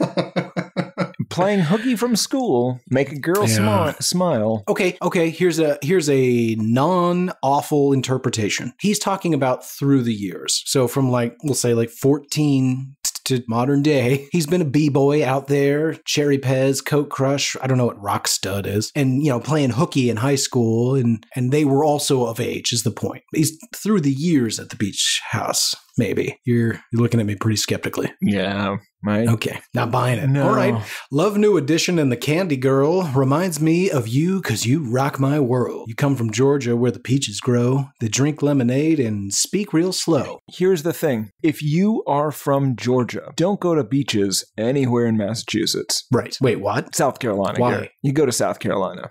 C: playing hooky from school, make a girl smile.
B: Okay. Here's a non-awful interpretation. He's talking about through the years. So from we'll say 14 to modern day, he's been a b-boy out there, Cherry Pez, Coke Crush, I don't know what Rock Stud is, and playing hooky in high school, and they were also of age is the point. He's through the years at the beach house. Maybe. You're looking at me pretty skeptically.
C: Yeah, right.
B: Okay, not buying it.
C: No.
B: All right. Love New Edition and the Candy Girl reminds me of you because you rock my world. You come from Georgia where the peaches grow. They drink lemonade and speak real slow.
C: Here's the thing. If you are from Georgia, don't go to beaches anywhere in Massachusetts.
B: Right. Wait, what?
C: South Carolina.
B: Why?
C: Garrett. You go to South Carolina.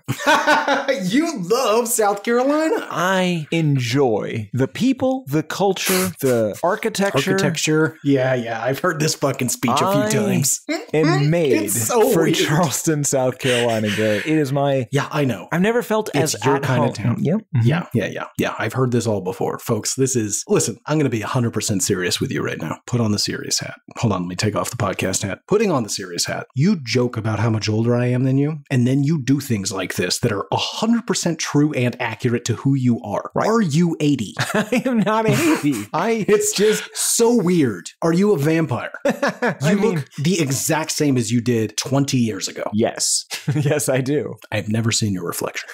B: You love South Carolina?
C: I enjoy the people, the culture, the architecture.
B: Yeah. I've heard this fucking speech a few times.
C: And made
B: so
C: for
B: weird.
C: Charleston, South Carolina. Garrett. It is my...
B: Yeah, I know.
C: I've never felt
B: It's
C: as
B: your
C: at
B: kind
C: home.
B: of town.
C: Yep.
B: Yeah. I've heard this all before, folks. Listen, I'm going to be 100% serious with you right now. Put on the serious hat. Hold on, let me take off the podcast hat. Putting on the serious hat. You joke about how much older I am than you, and then you do things like this that are 100% true and accurate to who you are. Right. Are you 80?
C: I am not 80.
B: It's just so weird. Are you a vampire? You look the exact same as you did 20 years ago.
C: Yes. Yes, I do.
B: I've never seen your reflection.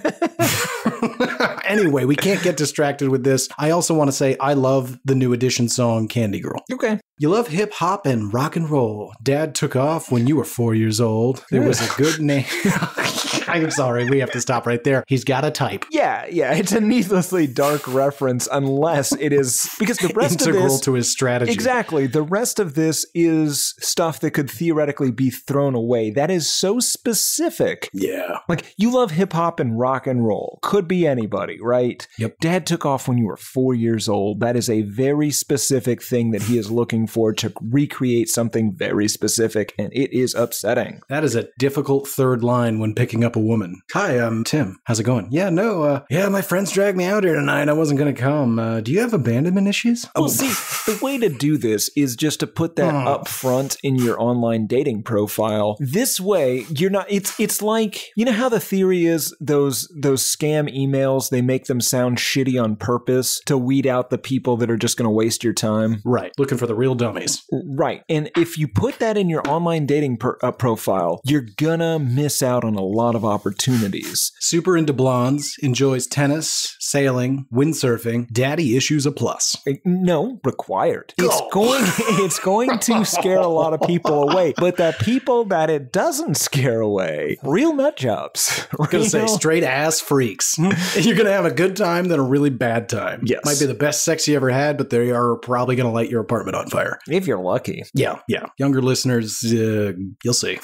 B: Anyway, we can't get distracted with this. I also want to say I love the New Edition song Candy Girl.
C: Okay.
B: You love hip hop and rock and roll. Dad took off when you were 4 years old. There was a good name. I'm sorry, we have to stop right there. He's got a type.
C: Yeah, it's a needlessly dark reference unless it is because the rest
B: Integral
C: of this
B: to his strategy.
C: Exactly. The rest of this is stuff that could theoretically be thrown away. That is so specific.
B: Yeah.
C: Like, you love hip hop and rock and roll. Could be anybody, right?
B: Yep.
C: Dad took off when you were 4 years old. That is a very specific thing that he is looking for to recreate something very specific, and it is upsetting.
B: That is a difficult third line when picking up a woman. Hi, I'm Tim. How's it going? Yeah, my friends dragged me out here tonight. I wasn't going to come. Do you have abandonment issues?
C: Well, see, the way to do this is just to put that up front in your online dating profile. This way, you're not, it's like, you know how the theory is those scam emails, they make them sound shitty on purpose to weed out the people that are just going to waste your time?
B: Right. Looking for the real dummies.
C: Right. And if you put that in your online dating profile, you're gonna miss out on a lot of opportunities.
B: Super into blondes, enjoys tennis, sailing, windsurfing, daddy issues a plus.
C: No, required. It's going to scare a lot of people away. But the people that it doesn't scare away, real nut jobs.
B: I'm going to say straight ass freaks. You're going to have a good time than a really bad time.
C: Yes.
B: Might be the best sex you ever had, but they are probably going to light your apartment on fire.
C: If you're lucky.
B: Yeah. Younger listeners, you'll see.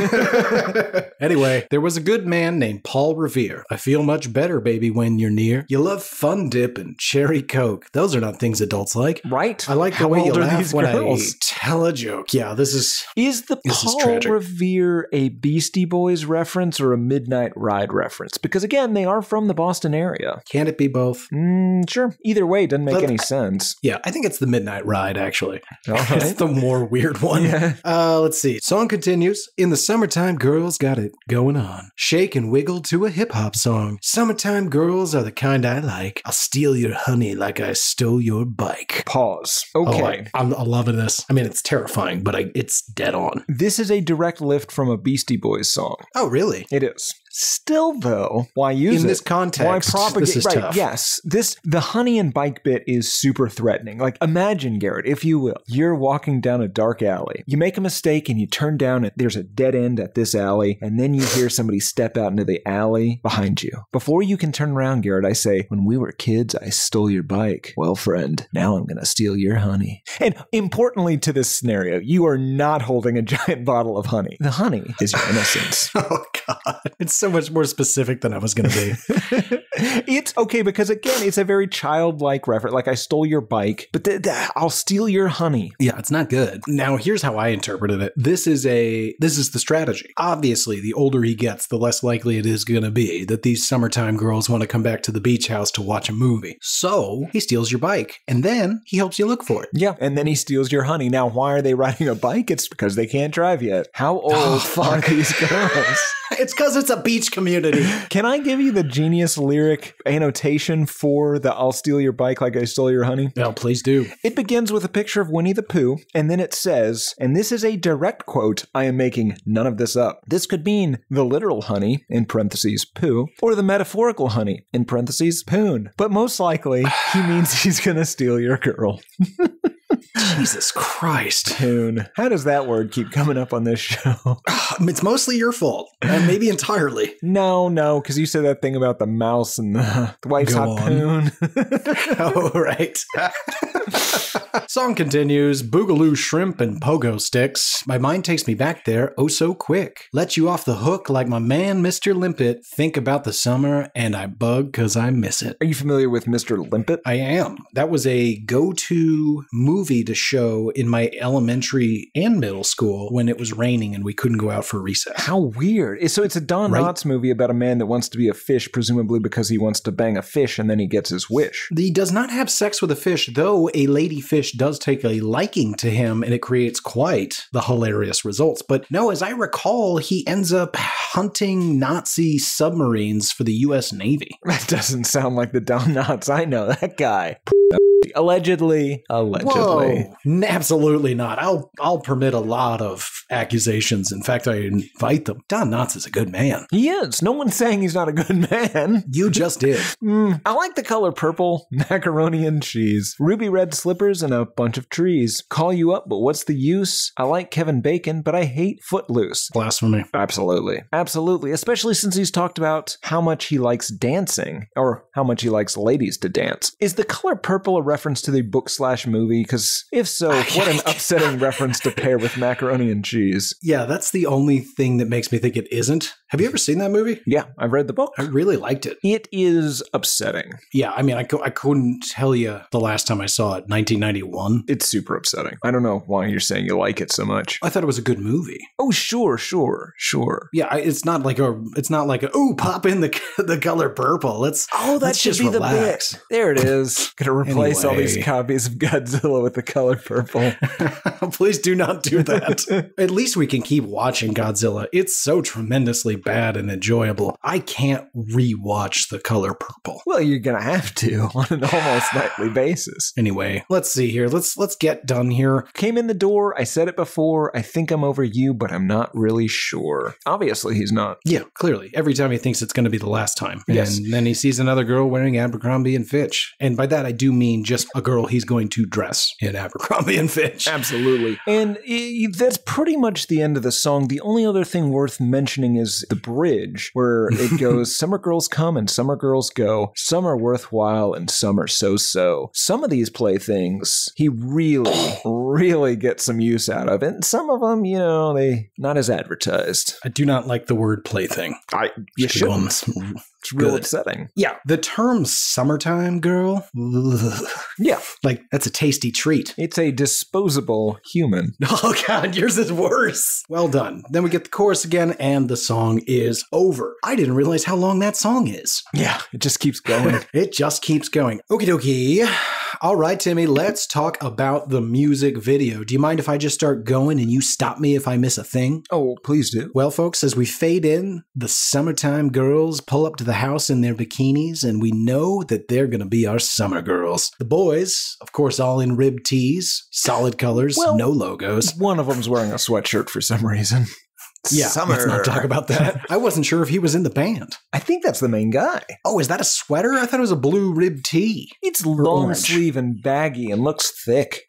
B: Anyway, there was a good man named Paul Revere. I feel much better, baby, when you're near. You love Fun Dip and Cherry Coke. Those are not things adults like.
C: Right.
B: I like the
C: How
B: way you
C: old are
B: laugh
C: these
B: when
C: girls?
B: I tell a joke. Yeah, this is
C: the
B: this is
C: Paul
B: tragic.
C: Revere a Beastie Boys reference or a Midnight Ride reference? Because again, they are from the Boston area.
B: Can it be both?
C: Sure. Either way, it doesn't make any sense.
B: Yeah, I think it's the Midnight Ride, actually.
C: All
B: It's
C: right.
B: the more weird one.
C: Yeah.
B: Let's see. Song continues. In the summertime, girls got it going on. Shake and wiggle to a hip-hop song. Summertime girls are the kind I like. I'll steal your honey like I stole your bike.
C: Pause.
B: Oh,
C: Okay.
B: I'm loving this. I mean, it's terrifying, but it's dead on.
C: This is a direct lift from a Beastie Boys song.
B: Oh, really?
C: It is. Still, though, why use it?
B: In this context,
C: why propagate?
B: this is
C: right,
B: tough.
C: yes. The honey and bike bit is super threatening. Like, imagine, Garrett, if you will, you're walking down a dark alley. You make a mistake and you turn down and there's a dead end at this alley, and then you hear somebody step out into the alley behind you. Before you can turn around, Garrett, I say, when we were kids, I stole your bike. Well, friend, now I'm going to steal your honey. And importantly to this scenario, you are not holding a giant bottle of honey. The honey is your innocence.
B: Oh, God. It's so much more specific than I was going to be.
C: It's okay because, again, it's a very childlike reference. Like, I stole your bike, but I'll steal your honey.
B: Yeah, it's not good. Now, here's how I interpreted it. This is the strategy. Obviously, the older he gets, the less likely it is going to be that these summertime girls want to come back to the beach house to watch a movie. So he steals your bike, and then he helps you look for it.
C: Yeah, and then he steals your honey. Now, why are they riding a bike? It's because they can't drive yet. How old are these girls?
B: It's because it's a beach community.
C: Can I give you the genius lyric annotation for the I'll steal your bike like I stole your honey?
B: Well, please do.
C: It begins with a picture of Winnie the Pooh, and then it says, and this is a direct quote, I am making none of this up. This could mean the literal honey, in parentheses, Pooh, or the metaphorical honey, in parentheses, Poon. But most likely, he means he's gonna steal your girl.
B: Jesus Christ.
C: Poon. How does that word keep coming up on this show?
B: It's mostly your fault, and maybe entirely.
C: No, because you said that thing about the mouse and the wife's
B: Go
C: hot
B: on.
C: poon.
B: Oh, right. Song continues. Boogaloo shrimp and pogo sticks. My mind takes me back there oh so quick. Let you off the hook like my man Mr. Limpet. Think about the summer and I bug cause I miss it.
C: Are you familiar with Mr. Limpet?
B: I am. That was a go-to movie to show in my elementary and middle school when it was raining and we couldn't go out for recess.
C: How weird. So it's a Don
B: Right?
C: Knotts movie about a man that wants to be a fish, presumably because he wants to bang a fish and then he gets his wish.
B: He does not have sex with a fish, though a lady fish does take a liking to him and it creates quite the hilarious results. But no, as I recall, he ends up hunting Nazi submarines for the U.S. Navy.
C: That doesn't sound like the Don Knotts I know. That guy. Allegedly.
B: Whoa, absolutely not. I'll permit a lot of accusations. In fact, I invite them. Don Knotts is a good man.
C: He is. No one's saying he's not a good man.
B: You just did.
C: I like the color purple, macaroni and cheese, ruby red slippers, and a bunch of trees. Call you up, but what's the use? I like Kevin Bacon, but I hate Footloose.
B: Blasphemy.
C: Absolutely. Absolutely. Especially since he's talked about how much he likes dancing, or how much he likes ladies to dance. Is the color purple a reference to the book/movie? Because if so, what an upsetting reference to pair with macaroni and cheese.
B: Yeah, that's the only thing that makes me think it isn't. Have you ever seen that movie?
C: Yeah, I've read the book.
B: I really liked it.
C: It is upsetting.
B: Yeah, I mean, I couldn't tell you the last time I saw it, 1991.
C: It's super upsetting. I don't know why you're saying you like it so much.
B: I thought it was a good movie.
C: Oh, sure.
B: Yeah, it's not like ooh, pop in the color purple. Let's
C: That should
B: just
C: be
B: relax.
C: the bit. There it is. Gonna replace all these
B: Anyway.
C: copies of Godzilla with the color purple.
B: Please do not do that. At least we can keep watching Godzilla. It's so tremendously bad and enjoyable. I can't rewatch The Color Purple.
C: Well, you're gonna have to on an almost nightly basis.
B: Anyway, let's see here. Let's get done here.
C: Came in the door. I said it before. I think I'm over you, but I'm not really sure. Obviously, he's not.
B: Yeah, clearly. Every time he thinks it's going to be the last time.
C: Yes.
B: And then he sees another girl wearing Abercrombie and Fitch. And by that, I do mean just a girl he's going to dress in Abercrombie and Fitch.
C: Absolutely. And that's pretty much the end of the song. The only other thing worth mentioning is the bridge, where it goes, summer girls come and summer girls go. Some are worthwhile and some are so-so. Some of these playthings, he really gets some use out of. And some of them, they not as advertised.
B: I do not like the word plaything.
C: You shouldn't. It's real upsetting.
B: Yeah. The term summertime girl. Ugh.
C: Yeah.
B: Like, that's a tasty treat.
C: It's a disposable human.
B: Oh, God, yours is worse. Well done. Then we get the chorus again, and the song is over. I didn't realize how long that song is.
C: Yeah, it just keeps going.
B: It just keeps going. Okie dokie. All right, Timmy, let's talk about the music video. Do you mind if I just start going and you stop me if I miss a thing?
C: Oh, please do.
B: Well, folks, as we fade in, the summertime girls pull up to the house in their bikinis, and we know that they're going to be our summer girls. The boys, of course, all in ribbed tees, solid colors, no logos.
C: One of them's wearing a sweatshirt for some reason.
B: Yeah, let's not talk about that. I wasn't sure if he was in the band.
C: I think that's the main guy.
B: Oh, is that a sweater? I thought it was a blue ribbed tee.
C: It's long sleeve and baggy and looks thick.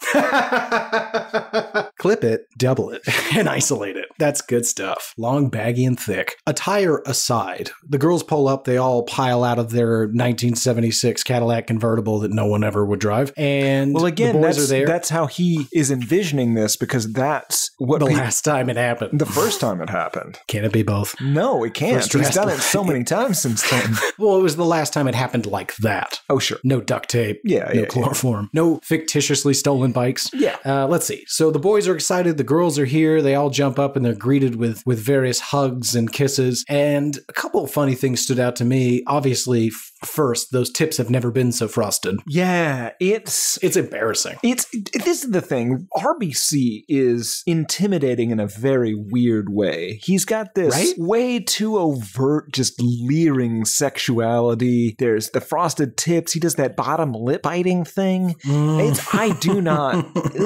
B: Clip it, double it, and isolate it. That's good stuff. Long, baggy, and thick. Attire aside, the girls pull up, they all pile out of their 1976 Cadillac convertible that no one ever would drive. And
C: well, again,
B: the boys are there.
C: That's how he is envisioning this, because that's what
B: the last time it happened.
C: The first time it happened.
B: Can it be both?
C: No, it can't. He's done it so many times since then.
B: Well, it was the last time it happened like that.
C: Oh, sure.
B: No duct tape. No chloroform. No fictitiously stolen bikes.
C: Yeah.
B: Let's see. So the boys are excited. The girls are here. They all jump up and they're greeted with various hugs and kisses. And a couple of funny things stood out to me. Obviously, first, those tips have never been so frosted.
C: Yeah, it's
B: embarrassing.
C: This is the thing. RBC is intimidating in a very weird way. He's got this way too overt, just leering sexuality. There's the frosted tips. He does that bottom lip biting thing. I do not.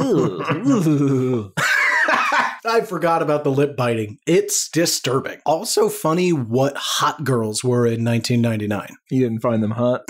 B: I forgot about the lip biting. It's disturbing. Also funny what hot girls were in 1999.
C: You didn't find them hot?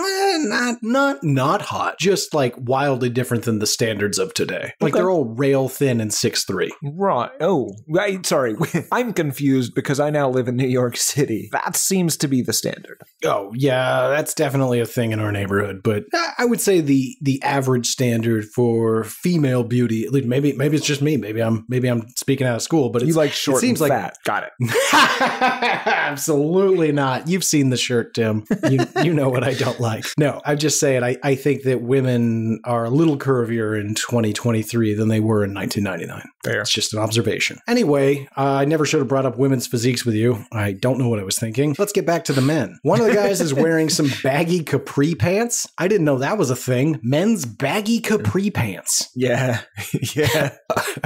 B: Not hot. Just like wildly different than the standards of today. Like they're all rail thin and 6'3".
C: Right. Oh, right. Sorry. I'm confused because I now live in New York City. That seems to be the standard.
B: Oh, yeah, that's definitely a thing in our neighborhood. But I would say the average standard for female beauty, at least maybe it's just me. Maybe I'm speaking out of school, but
C: you like short and fat. Got
B: it. Absolutely not. You've seen the shirt, Tim. You know what I don't like. No, I'm just saying I think that women are a little curvier in 2023 than they were in 1999.
C: Fair.
B: It's just an observation. Anyway, I never should have brought up women's physiques with you. I don't know what I was thinking. Let's get back to the men. One of the guys is wearing some baggy capri pants. I didn't know that was a thing. Men's baggy capri pants.
C: Yeah. Yeah.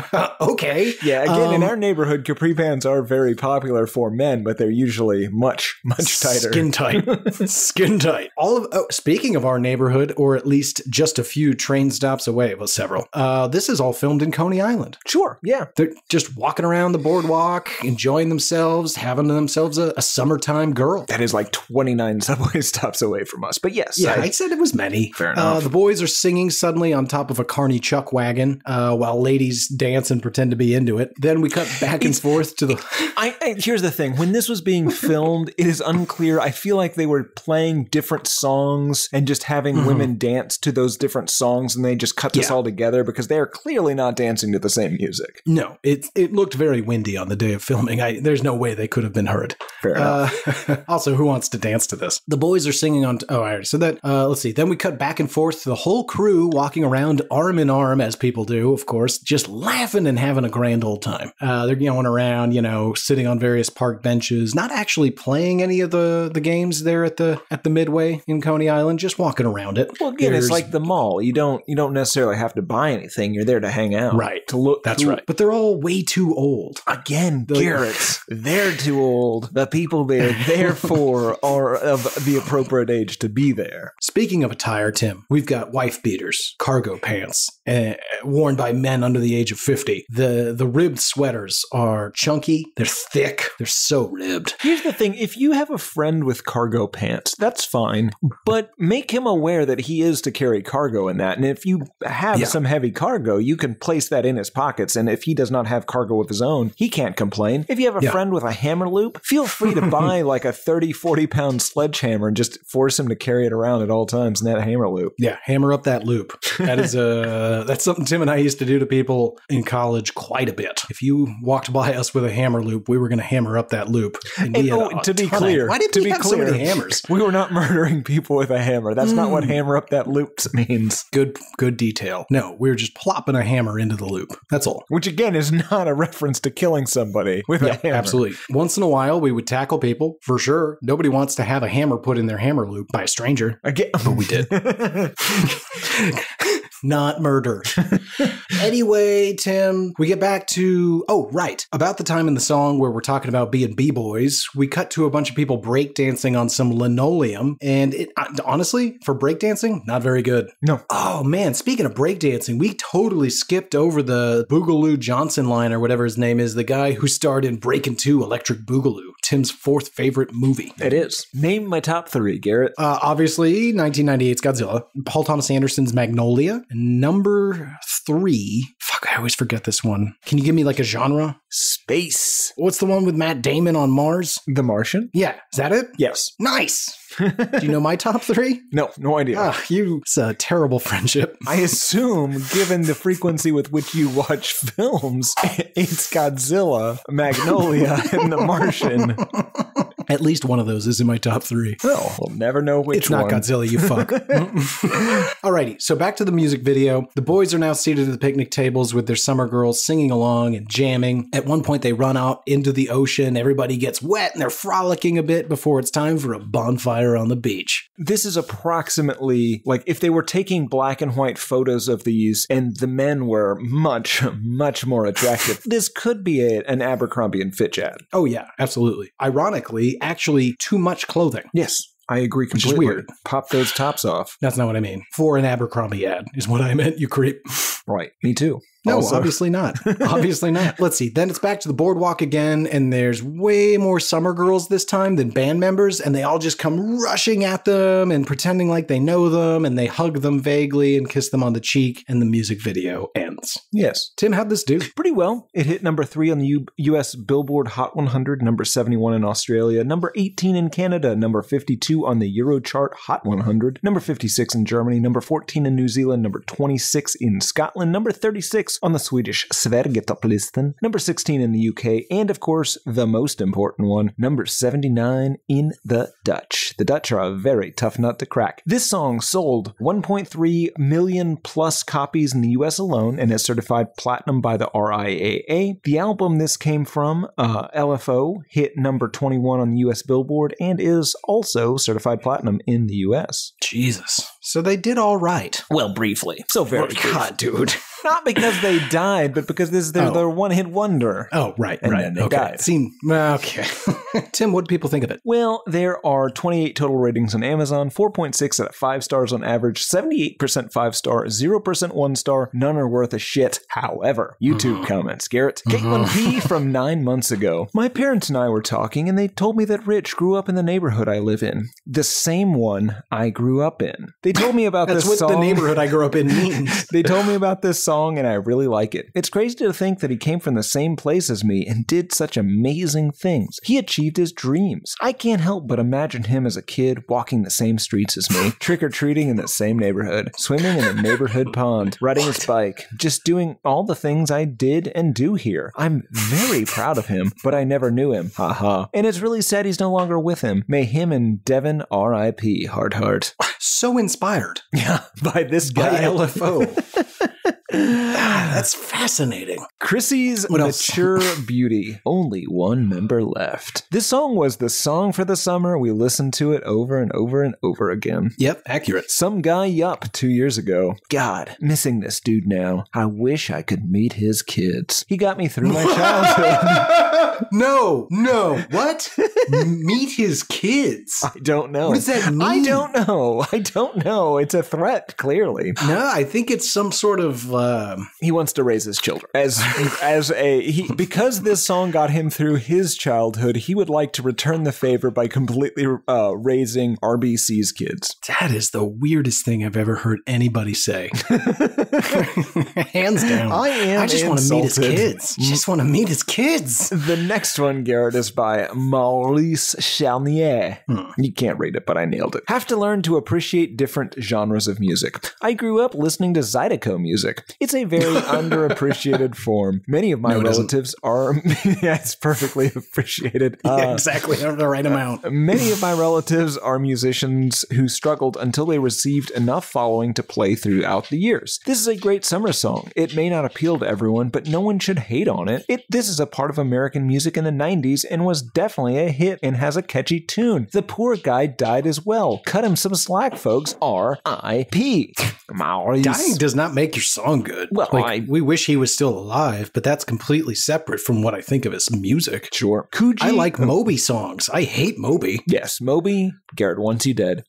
B: Okay.
C: Yeah, again, in our neighborhood, capri pants are very popular for men, but they're usually much tighter.
B: Skin tight. Skin tight. Speaking of our neighborhood, or at least just a few train stops away, well, several, this is all filmed in Coney Island.
C: Sure, yeah.
B: They're just walking around the boardwalk, enjoying themselves, having themselves a summertime girl.
C: That is like 29 subway stops away from us, but yes.
B: Yeah, I said it was many.
C: Fair enough.
B: The boys are singing suddenly on top of a carny chuck wagon, while ladies dance and pretend to be into it. Then we cut back and forth to the...
C: Here's the thing. When this was being filmed, it is unclear. I feel like they were playing different songs and just having women dance to those different songs, and they just cut this all together because they are clearly not dancing to the same music.
B: No, it looked very windy on the day of filming. There's no way they could have been heard.
C: Fair enough.
B: Also, who wants to dance to this? The boys are singing on... I already said that. Let's see. Then we cut back and forth to the whole crew walking around arm in arm, as people do, of course, just laughing and having a grand old time. They're going around, sitting on various park benches, not actually playing any of the games there at the Midway in Coney Island, just walking around it.
C: Well, again, it's like the mall. You don't necessarily have to buy anything. You're there to hang out.
B: Right.
C: To look.
B: That's right. But they're all way too old.
C: Again, Garrett, they're too old. The people they're there for are of the appropriate age to be there.
B: Speaking of attire, Tim, we've got wife beaters, cargo pants, worn by men under the age of 50. The ribbed ribbed sweaters are chunky, they're thick, they're so ribbed.
C: Here's the thing. If you have a friend with cargo pants, that's fine. But make him aware that he is to carry cargo in that. And if you have some heavy cargo, you can place that in his pockets. And if he does not have cargo of his own, he can't complain. If you have a friend with a hammer loop, feel free to buy like a 30, 40-pound sledgehammer and just force him to carry it around at all times in that hammer loop.
B: Yeah, hammer up that loop. That is that's something Tim and I used to do to people in college quite a bit. If you walked by us with a hammer loop, we were going to hammer up that loop. And
C: to be clear,
B: why did we have so many hammers?
C: We were not murdering people with a hammer. That's not what hammer up that loop means.
B: Good detail. No, we were just plopping a hammer into the loop. That's all.
C: Which again is not a reference to killing somebody with a hammer.
B: Absolutely. Once in a while, we would tackle people, for sure. Nobody wants to have a hammer put in their hammer loop by a stranger.
C: Again,
B: but we did. Not murder. Anyway, Tim, we get back to, about the time in the song where we're talking about being B-boys, we cut to a bunch of people breakdancing on some linoleum, and it honestly, for breakdancing, not very good.
C: No.
B: Oh man, speaking of breakdancing, we totally skipped over the Boogaloo Johnson line, or whatever his name is, the guy who starred in Breakin' 2 Electric Boogaloo, Tim's fourth favorite movie.
C: It is. Name my top three, Garrett.
B: Obviously, 1998's Godzilla, Paul Thomas Anderson's Magnolia, and number 3, I always forget this one. Can you give me like a genre?
C: Space.
B: What's the one with Matt Damon on Mars?
C: The Martian?
B: Yeah. Is that it?
C: Yes.
B: Nice. Do you know my top 3?
C: No idea.
B: It's a terrible friendship.
C: I assume, given the frequency with which you watch films, it's Godzilla, Magnolia, and The Martian.
B: At least one of those is in my top 3.
C: Oh, we'll never know which
B: it's one. It's not Godzilla, you fuck. Alrighty, so back to the music video. The boys are now seated at the picnic tables with their summer girls singing along and jamming. At one point, they run out into the ocean. Everybody gets wet and they're frolicking a bit before it's time for a bonfire on the beach.
C: This is approximately like if they were taking black and white photos of these and the men were much, much more attractive. This could be an Abercrombie & Fitch ad.
B: Oh yeah, absolutely. Ironically, actually too much clothing.
C: Yes, I agree completely.
B: Which is weird.
C: Pop those tops off.
B: That's not what I mean. For an Abercrombie ad is what I meant, you creep.
C: Right, me too.
B: No,
C: also.
B: Obviously not. Obviously not. Let's see. Then it's back to the boardwalk again, and there's way more summer girls this time than band members, and they all just come rushing at them and pretending like they know them, and they hug them vaguely and kiss them on the cheek, and the music video ends.
C: Yes.
B: Tim, how'd this do?
C: Pretty well. It hit number 3 on the US Billboard Hot 100, number 71 in Australia, number 18 in Canada, number 52 on the Eurochart Hot 100, number 56 in Germany, number 14 in New Zealand, number 26 in Scotland, number 36 on the Swedish Sverigetopplistan, number 16 in the UK, and of course, the most important one, number 79 in the Dutch. The Dutch are a very tough nut to crack. This song sold 1.3 million plus copies in the US alone and is certified platinum by the RIAA. The album this came from, LFO, hit number 21 on the US Billboard and is also certified platinum in the US.
B: Jesus. So they did all right.
C: Well, briefly. So very briefly.
B: God, dude.
C: Not because they died, but because this is their one-hit wonder.
B: Oh, right,
C: and
B: right.
C: Then they died.
B: Okay. Tim, what do people think of it?
C: Well, there are 28 total ratings on Amazon, 4.6 out of 5 stars on average, 78% 5-star, 0% 1-star, none are worth a shit. However, YouTube comments, Garrett. Caitlin P. from 9 months ago. My parents and I were talking, and they told me that Rich grew up in the neighborhood I live in. The same one I grew up in. They told me about this song.
B: That's what the neighborhood I grew up in means.
C: They told me about this song, and I really like it. It's crazy to think that he came from the same place as me and did such amazing things. He achieved his dreams. I can't help but imagine him as a kid walking the same streets as me, trick-or-treating in the same neighborhood, swimming in a neighborhood pond, riding his bike, just doing all the things I did and do here. I'm very proud of him, but I never knew him. Haha. And it's really sad he's no longer with him. May him and Devin R.I.P. Hard heart.
B: So inspired.
C: Yeah, by this guy.
B: By LFO. That's fascinating.
C: Chrissy's Mature Beauty. Only one member left. This song was the song for the summer. We listened to it over and over and over again.
B: Yep, accurate.
C: Some guy yup 2 years ago. God, missing this dude now. I wish I could meet his kids. He got me through my childhood.
B: No. What? Meet his kids.
C: I don't know.
B: What does that mean?
C: I don't know. It's a threat, clearly.
B: No, I think it's some sort of...
C: He wants to raise his children. Because this song got him through his childhood, he would like to return the favor by completely raising RBC's kids.
B: That is the weirdest thing I've ever heard anybody say. Hands down. I just want to meet his kids. Just want to meet his kids.
C: The next one, Garrett, is by Maurice Charnier. You can't read it, but I nailed it. Have to learn to appreciate different genres of music. I grew up listening to Zydeco music. It's a very underappreciated form. Many of my relatives are... yeah, it's perfectly appreciated.
B: Exactly, the right amount.
C: Many of my relatives are musicians who struggled until they received enough following to play throughout the years. This is a great summer song. It may not appeal to everyone, but no one should hate on it. This is a part of American music in the 90s and was definitely a hit and has a catchy tune. The poor guy died as well. Cut him some slack, folks. R.I.P.
B: Dying does not make your song good.
C: Well,
B: we wish he was still alive, but that's completely separate from what I think of as music.
C: Sure.
B: I like Moby songs. I hate Moby.
C: Yes, Moby. Garrett wants you dead.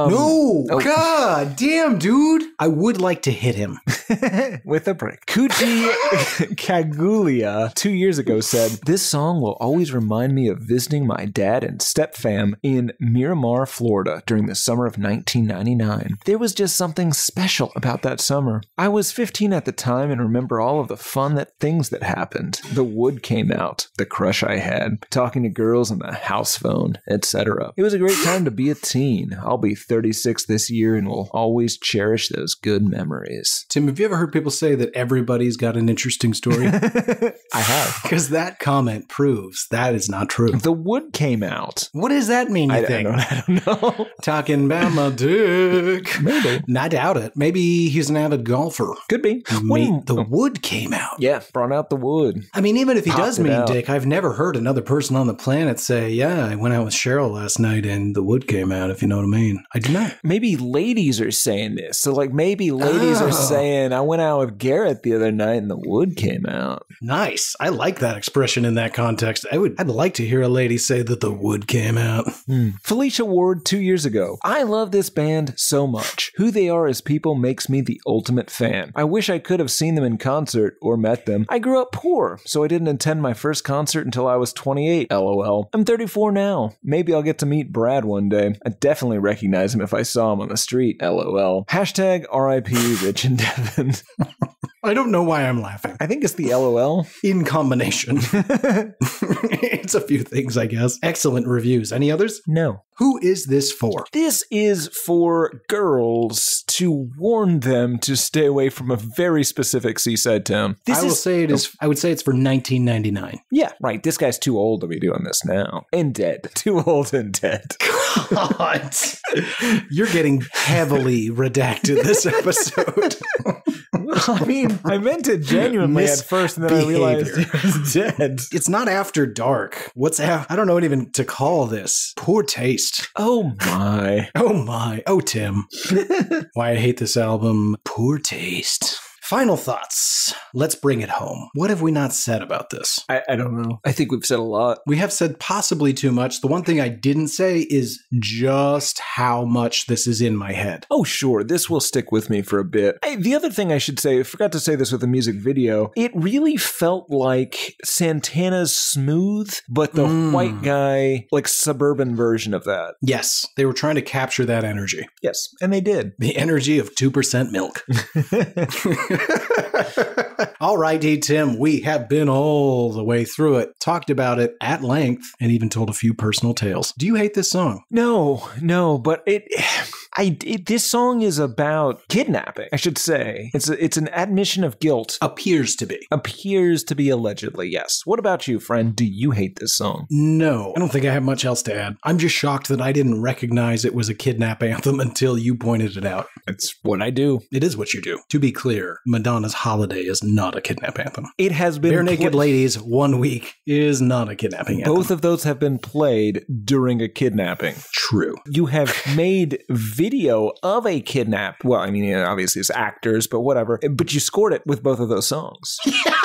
B: God damn, dude. I would like to hit him.
C: With a brick. Kuchi Kagulia 2 years ago said, this song will always remind me of visiting my dad and stepfam in Miramar, Florida during the summer of 1999. There was just something special about that summer. I was 15 at the time and remember all of the fun things that happened. The wood came out, the crush I had, talking to girls on the house phone, etc. It was a great time to be a teen. I'll be 36 this year and will always cherish those good memories.
B: Tim, have you ever heard people say that everybody's got an interesting story?
C: I have.
B: Because that comment proves that is not true.
C: The wood came out.
B: What does that mean, you think?
C: I don't know.
B: Talking about my dick.
C: Maybe.
B: I doubt it. Maybe he's an avid golfer.
C: Could be.
B: The wood came out.
C: Yeah, brought out the wood.
B: I mean, even if he does mean
C: out.
B: dick, I've never heard another person on the planet say, yeah, I went out with Cheryl last night and the wood came out, if you know what I mean. I do not.
C: Maybe ladies are saying this. So, maybe ladies are saying, I went out with Garrett the other night and the wood came out.
B: Nice. I like that expression in that context. I'd like to hear a lady say that the wood came out.
C: Felicia Ward 2 years ago. I love this band so much. Who they are as people makes me the ultimate fan. I wish I could have seen them in concert or met them. I grew up poor, so I didn't attend my first concert until I was 28, LOL. I'm 34 now. Maybe I'll get to meet Brad one day. I'd definitely recognize him if I saw him on the street, LOL. Hashtag RIP Rich and Devin.
B: I don't know why I'm laughing.
C: I think it's the LOL.
B: In combination. It's a few things, I guess. Excellent reviews. Any others?
C: No.
B: Who is this for?
C: This is for girls to warn them to stay away from a very specific seaside town. I would say it's for 1999. Yeah, right. This guy's too old to be doing this now. And dead. Too old and dead.
B: God. You're getting heavily redacted this episode.
C: I mean, I meant it genuinely at first, and then I realized he was dead.
B: It's not after dark. I don't know what even to call this. Poor taste.
C: Oh my.
B: Oh my. Oh, Tim. Why I hate this album. Poor taste. Final thoughts. Let's bring it home. What have we not said about this?
C: I don't know. I think we've said a lot.
B: We have said possibly too much. The one thing I didn't say is just how much this is in my head.
C: Oh, sure. This will stick with me for a bit. The other thing I should say, I forgot to say this with the music video, it really felt like Santana's Smooth, but the white guy, suburban version of that.
B: Yes. They were trying to capture that energy.
C: Yes. And they did.
B: The energy of 2% milk. All righty, Tim, we have been all the way through it, talked about it at length, and even told a few personal tales. Do you hate this song?
C: No, but this song is about kidnapping, I should say. It's an admission of guilt.
B: Appears to be.
C: Appears to be, allegedly, yes. What about you, friend? Do you hate this song?
B: No, I don't think I have much else to add. I'm just shocked that I didn't recognize it was a kidnap anthem until you pointed it out.
C: It's what I do.
B: It is what you do. To be clear, Madonna's Holiday is not a kidnap anthem.
C: It has been...
B: Bare Naked Ladies, 1 Week is not a kidnapping anthem.
C: Both of those have been played during a kidnapping.
B: True.
C: You have made video of a kidnap. Well, I mean, obviously it's actors, but whatever. But you scored it with both of those songs.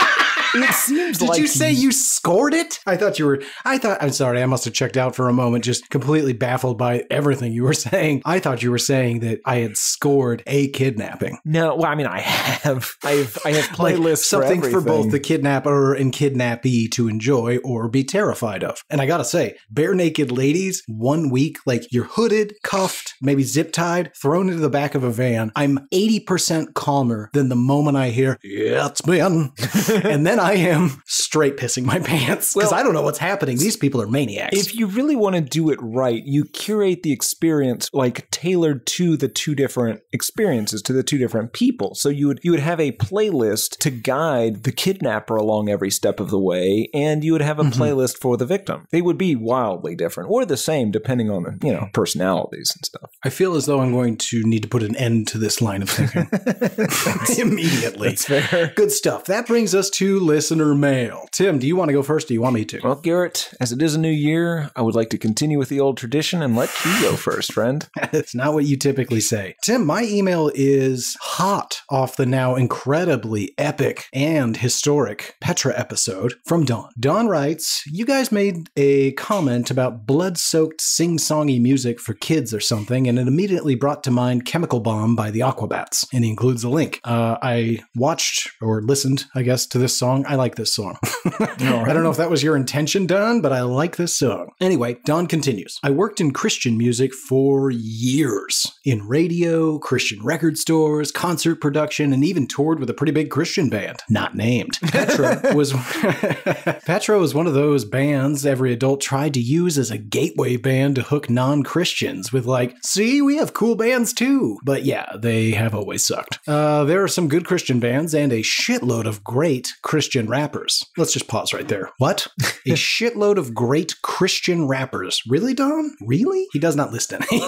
C: It seems
B: Did
C: like
B: you say you scored it? I'm sorry, I must have checked out for a moment, just completely baffled by everything you were saying. I thought you were saying that I had scored a kidnapping.
C: No, well, I mean, I have playlists
B: something for both
C: everything.
B: the kidnapper and kidnappee to enjoy or be terrified of. And I gotta say, bare naked ladies, 1 week, like you're hooded, cuffed, maybe zip tied, thrown into the back of a van. I'm 80% calmer than the moment I hear, "Yeah, it's been," and then I am straight pissing my pants because I don't know what's happening. These people are maniacs.
C: If you really want to do it right, you curate the experience like tailored to the two different experiences, to the two different people. So you would have a playlist to guide the kidnapper along every step of the way, and you would have a playlist for the victim. They would be wildly different or the same depending on the personalities and stuff.
B: I feel as though I'm going to need to put an end to this line of thinking immediately.
C: That's fair.
B: Good stuff. That brings us to listener mail. Tim, do you want to go first? Or do you want me to?
C: Well, Garrett, as it is a new year, I would like to continue with the old tradition and let you go first, friend.
B: It's not what you typically say. Tim, my email is hot off the now incredibly epic and historic Petra episode from Dawn. Dawn writes, "You guys made a comment about blood-soaked sing-songy music for kids or something, and it immediately brought to mind Chemical Bomb by the Aquabats." And he includes a link. I watched or listened, I guess, to this song. I like this song. I don't know if that was your intention, Don, but I like this song. Anyway, Don continues. "I worked in Christian music for years. In radio, Christian record stores, concert production, and even toured with a pretty big Christian band. Not named. Petra was one of those bands every adult tried to use as a gateway band to hook non-Christians with like, see, we have cool bands too. But yeah, they have always sucked. There are some good Christian bands and a shitload of great Christian rappers." Let's just pause right there. What? A shitload of great Christian rappers. Really, Don? Really? He does not list any.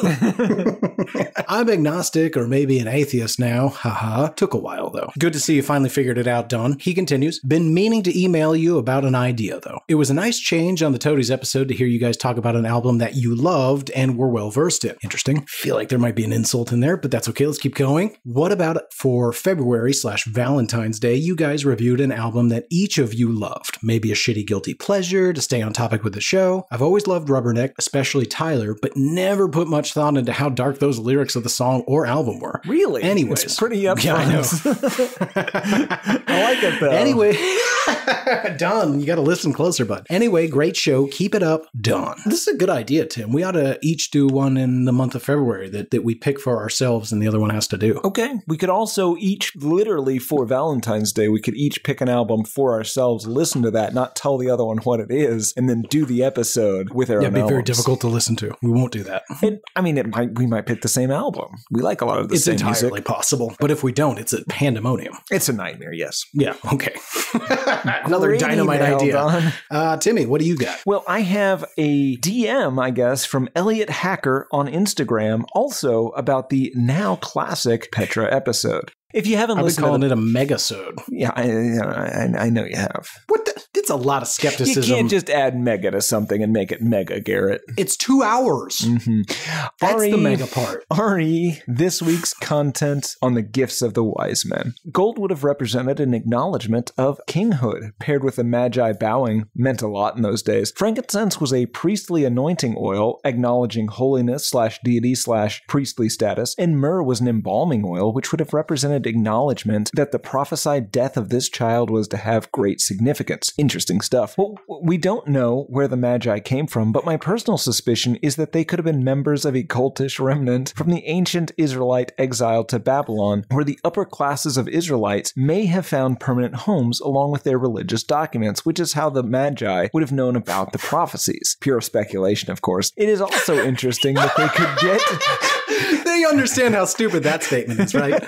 B: "I'm agnostic or maybe an atheist now. Haha. Took a while though. Good to see you finally figured it out, Don." He continues, "Been meaning to email you about an idea though. It was a nice change on the Toadies episode to hear you guys talk about an album that you loved and were well versed in. Interesting. Feel like there might be an insult in there, but that's okay. Let's keep going. What about for February/Valentine's Day, you guys reviewed an album that each of you loved? Maybe a shitty guilty pleasure to stay on topic with the show. I've always loved Rubberneck, especially Tyler, but never put much thought into how dark those lyrics of the song or album were."
C: Really?
B: Anyways.
C: It's pretty upfront.
B: Yeah, I know.
C: I like it though.
B: Anyway, Don, you got to listen closer, bud. Anyway, great show. Keep it up, Don. This is a good idea, Tim. We ought to each do one in the month of February that we pick for ourselves and the other one has to do.
C: Okay. We could also each, literally for Valentine's Day, we could each pick an album for ourselves, listen to that, not tell the other one what it is, and then do the episode with our own
B: It'd be very
C: albums.
B: difficult to listen to. We won't do that.
C: We might pick the same album. We like a lot of the
B: It's
C: same
B: entirely
C: music.
B: possible. But if we don't, it's a pandemonium.
C: It's a nightmare, yes.
B: Yeah, okay. Another
C: Great
B: dynamite
C: email,
B: idea.
C: Don.
B: Timmy, what do you got?
C: Well, I have a DM, I guess, from Elliot Hacker on Instagram, also about the now classic Petra episode. If you haven't
B: I've been
C: listened
B: calling
C: to
B: it a megasode.
C: Yeah, I know you have.
B: What the? It's a lot of
C: You
B: skepticism.
C: can't just add mega to something and make it mega, Garrett.
B: It's 2 hours. That's the mega part.
C: Ari, this week's content on the gifts of the wise men. Gold would have represented an acknowledgement of kinghood, paired with the magi bowing, meant a lot in those days. Frankincense was a priestly anointing oil, acknowledging holiness/deity/priestly status, and myrrh was an embalming oil, which would have represented acknowledgement that the prophesied death of this child was to have great significance. Interesting stuff. Well, we don't know where the Magi came from, but my personal suspicion is that they could have been members of a cultish remnant from the ancient Israelite exile to Babylon, where the upper classes of Israelites may have found permanent homes along with their religious documents, which is how the Magi would have known about the prophecies. Pure speculation, of course. It is also interesting that they could get...
B: They understand how stupid that statement is, right?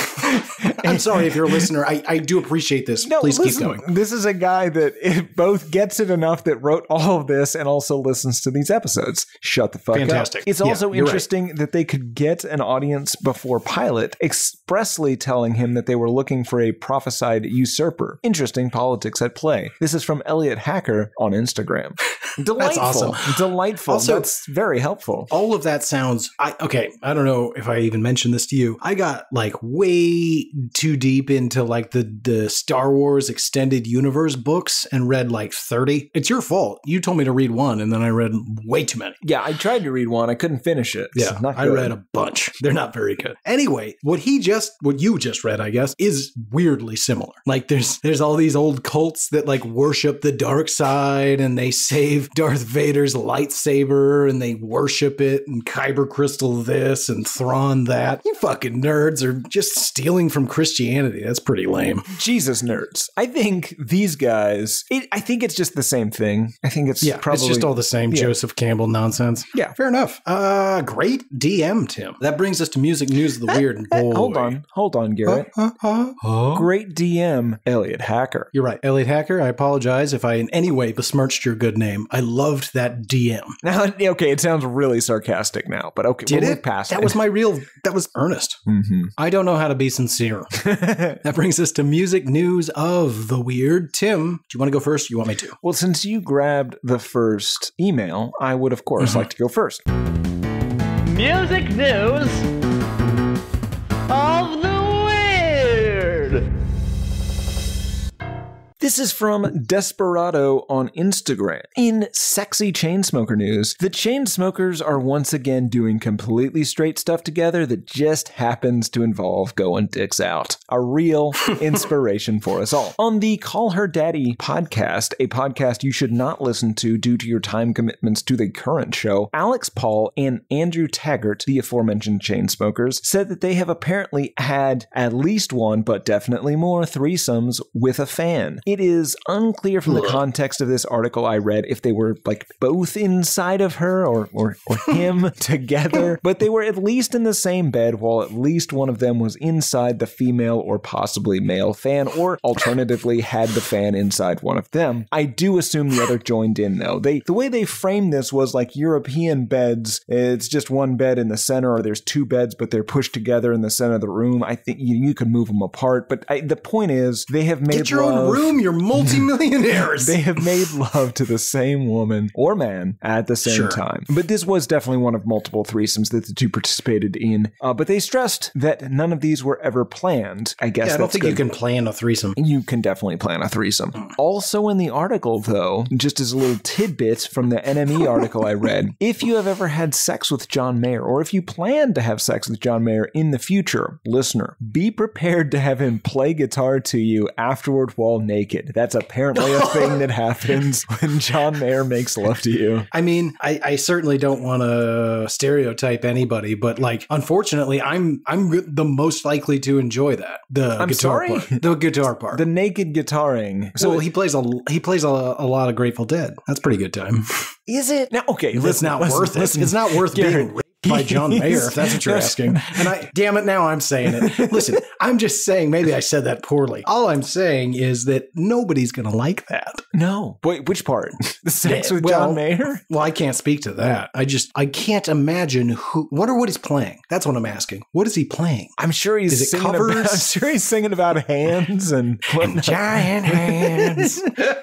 B: I'm sorry if you're a listener. I do appreciate this.
C: No,
B: Please
C: listen,
B: keep going.
C: This is a guy that both gets it enough that wrote all of this and also listens to these episodes. Shut the fuck
B: Fantastic.
C: up. It's
B: Yeah,
C: also
B: you're
C: interesting that they could get an audience before Pilate, expressly telling him that they were looking for a prophesied usurper. Interesting politics at play. This is from Elliot Hacker on Instagram. Delightful.
B: That's awesome.
C: Delightful.
B: Also,
C: that's very helpful.
B: All of that sounds, I don't know if I even mentioned this to you. I got like way too deep into like the Star Wars extended universe books and read like 30. It's your fault. You told me to read one and then I read way too many.
C: Yeah, I tried to read one. I couldn't finish it.
B: Yeah, I read a bunch. They're not very good. Anyway, what you just read, I guess, is weirdly similar. Like there's all these old cults that like worship the dark side and they save Darth Vader's lightsaber and they worship it and Kyber crystal this and Thrawn that. You fucking nerds are just stealing from Christianity. That's pretty lame.
C: Jesus nerds. I think these guys, I think it's just the same thing. I think it's probably...
B: it's just all the same Joseph Campbell nonsense.
C: Yeah.
B: Fair enough. Great DM, Tim. That brings us to music news of the weird. And boy.
C: Hold on, Garrett. Great DM, Elliot Hacker.
B: You're right. Elliot Hacker, I apologize if I in any way besmirched your good name. I loved that DM.
C: Now, okay, it sounds really sarcastic now, but okay.
B: Did
C: we'll
B: it?
C: move past
B: that
C: it.
B: That was earnest. Mm-hmm. I don't know how to be sincere. That brings us to music news of the weird. Tim, do you want to go first? Or you want me to?
C: Well, since you grabbed the first email, I would, of course, like to go first.
E: Music news of the weird.
C: This is from Desperado on Instagram. In sexy Chainsmoker news, the Chainsmokers are once again doing completely straight stuff together that just happens to involve going dicks out. A real inspiration for us all. On the Call Her Daddy podcast, a podcast you should not listen to due to your time commitments to the current show, Alex Paul and Andrew Taggart, the aforementioned Chainsmokers, said that they have apparently had at least one, but definitely more, threesomes with a fan. It is unclear from the context of this article I read if they were like both inside of her or him together, but they were at least in the same bed while at least one of them was inside the female or possibly male fan, or alternatively had the fan inside one of them. I do assume the other joined in though. The way they framed this was like European beds. It's just one bed in the center, or there's two beds but they're pushed together in the center of the room. I think you could move them apart, but the point is they have made
B: Get your own room. You're multimillionaires.
C: They have made love to the same woman or man at the same time. But this was definitely one of multiple threesomes that the two participated in. But they stressed that none of these were ever planned. I guess
B: I don't think you can plan a threesome.
C: You can definitely plan a threesome. Also in the article, though, just as a little tidbit from the NME article I read, if you have ever had sex with John Mayer, or if you plan to have sex with John Mayer in the future, listener, be prepared to have him play guitar to you afterward while naked. That's apparently a thing that happens when John Mayer makes love to you.
B: I mean, I certainly don't want to stereotype anybody, but like, unfortunately, I'm the most likely to enjoy that. The guitar part.
C: The naked guitaring.
B: So he plays a lot of Grateful Dead. That's pretty good time.
C: Is it? Now, okay,
B: it's not worth it. It's not worth being raped by John Mayer, if that's what you're asking. And damn it, now I'm saying it. Listen, I'm just saying, maybe I said that poorly. All I'm saying is that nobody's going to like that.
C: No. Wait, which part? The sex with John Mayer?
B: Well, I can't speak to that. I can't imagine wonder what he's playing. That's what I'm asking. What is he playing?
C: I'm sure he's singing about hands and
B: giant hands.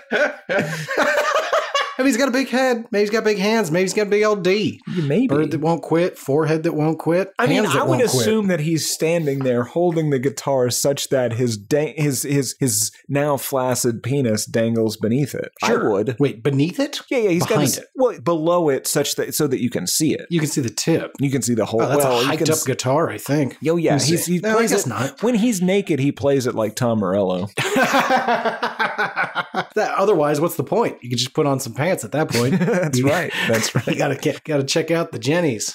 B: Maybe he's got a big head. Maybe he's got big hands. Maybe he's got a big old D.
C: Maybe.
B: Bird that won't quit. Forehead that won't quit.
C: I mean, I would assume that he's standing there holding the guitar such that his now flaccid penis dangles beneath it.
B: Sure.
C: I would.
B: Wait, beneath it?
C: Yeah, he's
B: behind
C: got it. Well, below it so that you can see it.
B: You can see the tip.
C: You can see the whole.
B: Oh, that's a hyped up guitar, I think.
C: Oh yeah, he
B: no,
C: plays
B: I guess
C: it.
B: Not.
C: When he's naked, he plays it like Tom Morello.
B: Otherwise, what's the point? You could just put on some pants at that point.
C: That's right.
B: You gotta check out the Jennies.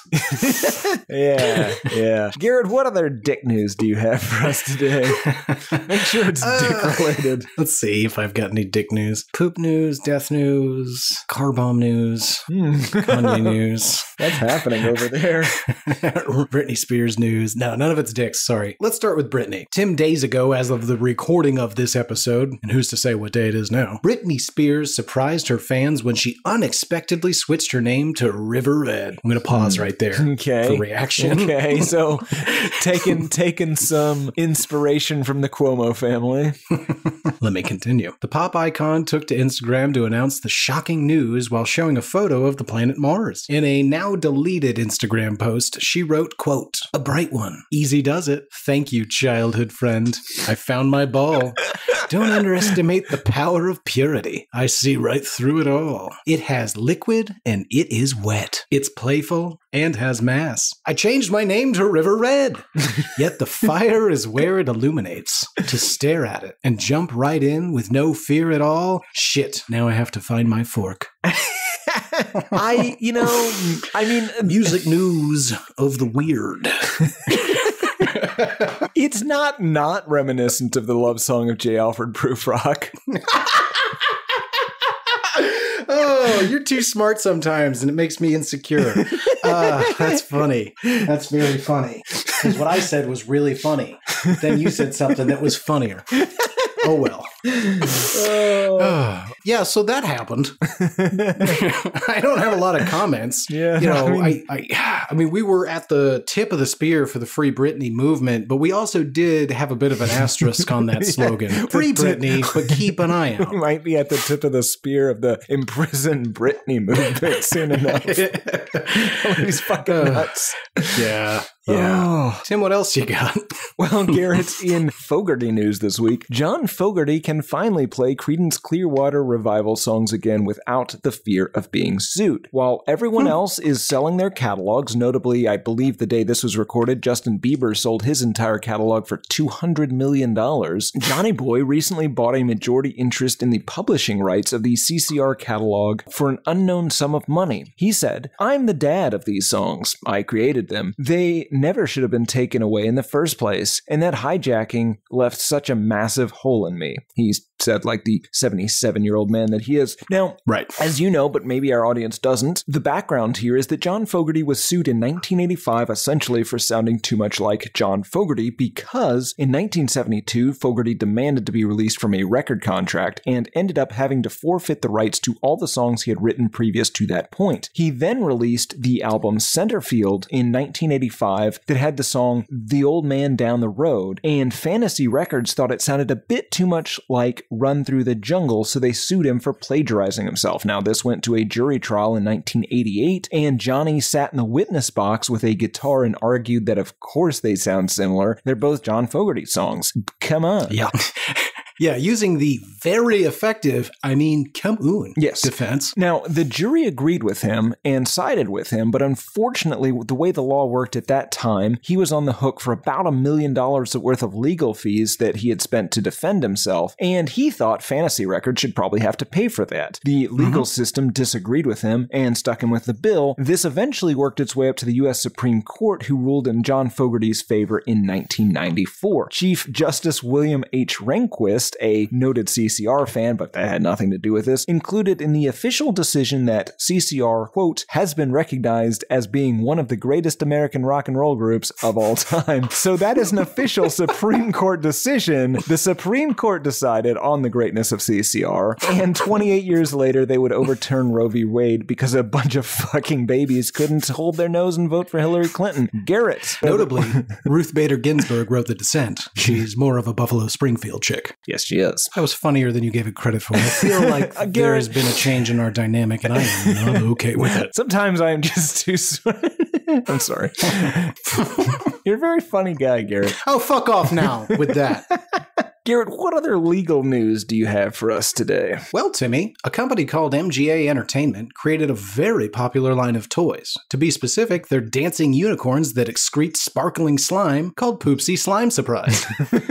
C: Yeah. Garrett, what other dick news do you have for us today? Make sure it's dick related.
B: Let's see if I've got any dick news. Poop news, death news, car bomb news, Kanye news.
C: What's happening over there?
B: Britney Spears news. No, none of it's dicks. Sorry. Let's start with Britney. 10 days ago, as of the recording of this episode, and who's to say what day it is now, Britney Spears surprised her fans when she unexpectedly switched her name to River Red. I'm going to pause right there for reaction.
C: Okay, so taking some inspiration from the Cuomo family.
B: Let me continue. The pop icon took to Instagram to announce the shocking news while showing a photo of the planet Mars. In a now deleted Instagram post, she wrote, quote, "A bright one. Easy does it. Thank you, childhood friend. I found my ball. Don't underestimate the power of purity. I see right through it all. It has liquid and it is wet. It's playful and has mass. I changed my name to River Red. Yet the fire is where it illuminates. To stare at it and jump right in with no fear at all. Shit, now I have to find my fork." Music news of the weird.
C: It's not reminiscent of the love song of J. Alfred Prufrock.
B: Oh, you're too smart sometimes, and it makes me insecure. That's funny. That's very funny. Because what I said was really funny. Then you said something that was funnier. Oh, well. Yeah, so that happened. I don't have a lot of comments.
C: Yeah,
B: I mean, we were at the tip of the spear for the Free Britney movement, but we also did have a bit of an asterisk on that slogan. Free Britney, but keep an eye out.
C: We might be at the tip of the spear of the imprisoned Britney movement soon enough. These fucking nuts.
B: Yeah. Yeah. Tim, what else you got?
C: Well, Garrett, in Fogerty news this week, John Fogerty can finally play Creedence Clearwater Revival songs again without the fear of being sued. While everyone else is selling their catalogs, notably, I believe the day this was recorded, Justin Bieber sold his entire catalog for $200 million. Johnny Boy recently bought a majority interest in the publishing rights of the CCR catalog for an unknown sum of money. He said, "I'm the dad of these songs. I created them. They never should have been taken away in the first place, and that hijacking left such a massive hole in me." He said, like the 77-year-old man that he is. Now,
B: right,
C: as you know, but maybe our audience doesn't, the background here is that John Fogerty was sued in 1985 essentially for sounding too much like John Fogerty because in 1972, Fogerty demanded to be released from a record contract and ended up having to forfeit the rights to all the songs he had written previous to that point. He then released the album Centerfield in 1985 that had the song The Old Man Down the Road, and Fantasy Records thought it sounded a bit too much like Run Through the Jungle, so they sued him for plagiarizing himself. Now, this went to a jury trial in 1988, and Johnny sat in the witness box with a guitar and argued that of course they sound similar. They're both John Fogerty songs. Come on.
B: Yeah. Yeah, using the very effective, come on, defense.
C: Now, the jury agreed with him and sided with him, but unfortunately, the way the law worked at that time, he was on the hook for about $1 million worth of legal fees that he had spent to defend himself, and he thought Fantasy Records should probably have to pay for that. The legal system disagreed with him and stuck him with the bill. This eventually worked its way up to the U.S. Supreme Court, who ruled in John Fogerty's favor in 1994. Chief Justice William H. Rehnquist, a noted CCR fan, but that had nothing to do with this, included in the official decision that CCR, quote, has been recognized as being one of the greatest American rock and roll groups of all time. So that is an official Supreme Court decision. The Supreme Court decided on the greatness of CCR, and 28 years later, they would overturn Roe v. Wade because a bunch of fucking babies couldn't hold their nose and vote for Hillary Clinton. Garrett.
B: Notably, Ruth Bader Ginsburg wrote The Dissent. She's more of a Buffalo Springfield chick.
C: Yes, she is.
B: That was funnier than you gave it credit for. I feel like there has been a change in our dynamic, and I am not okay with it.
C: Sometimes I am just too... I'm sorry. You're a very funny guy, Garrett.
B: Oh, fuck off now with that.
C: Garrett, what other legal news do you have for us today?
B: Well, Timmy, a company called MGA Entertainment created a very popular line of toys. To be specific, they're dancing unicorns that excrete sparkling slime called Poopsie Slime Surprise.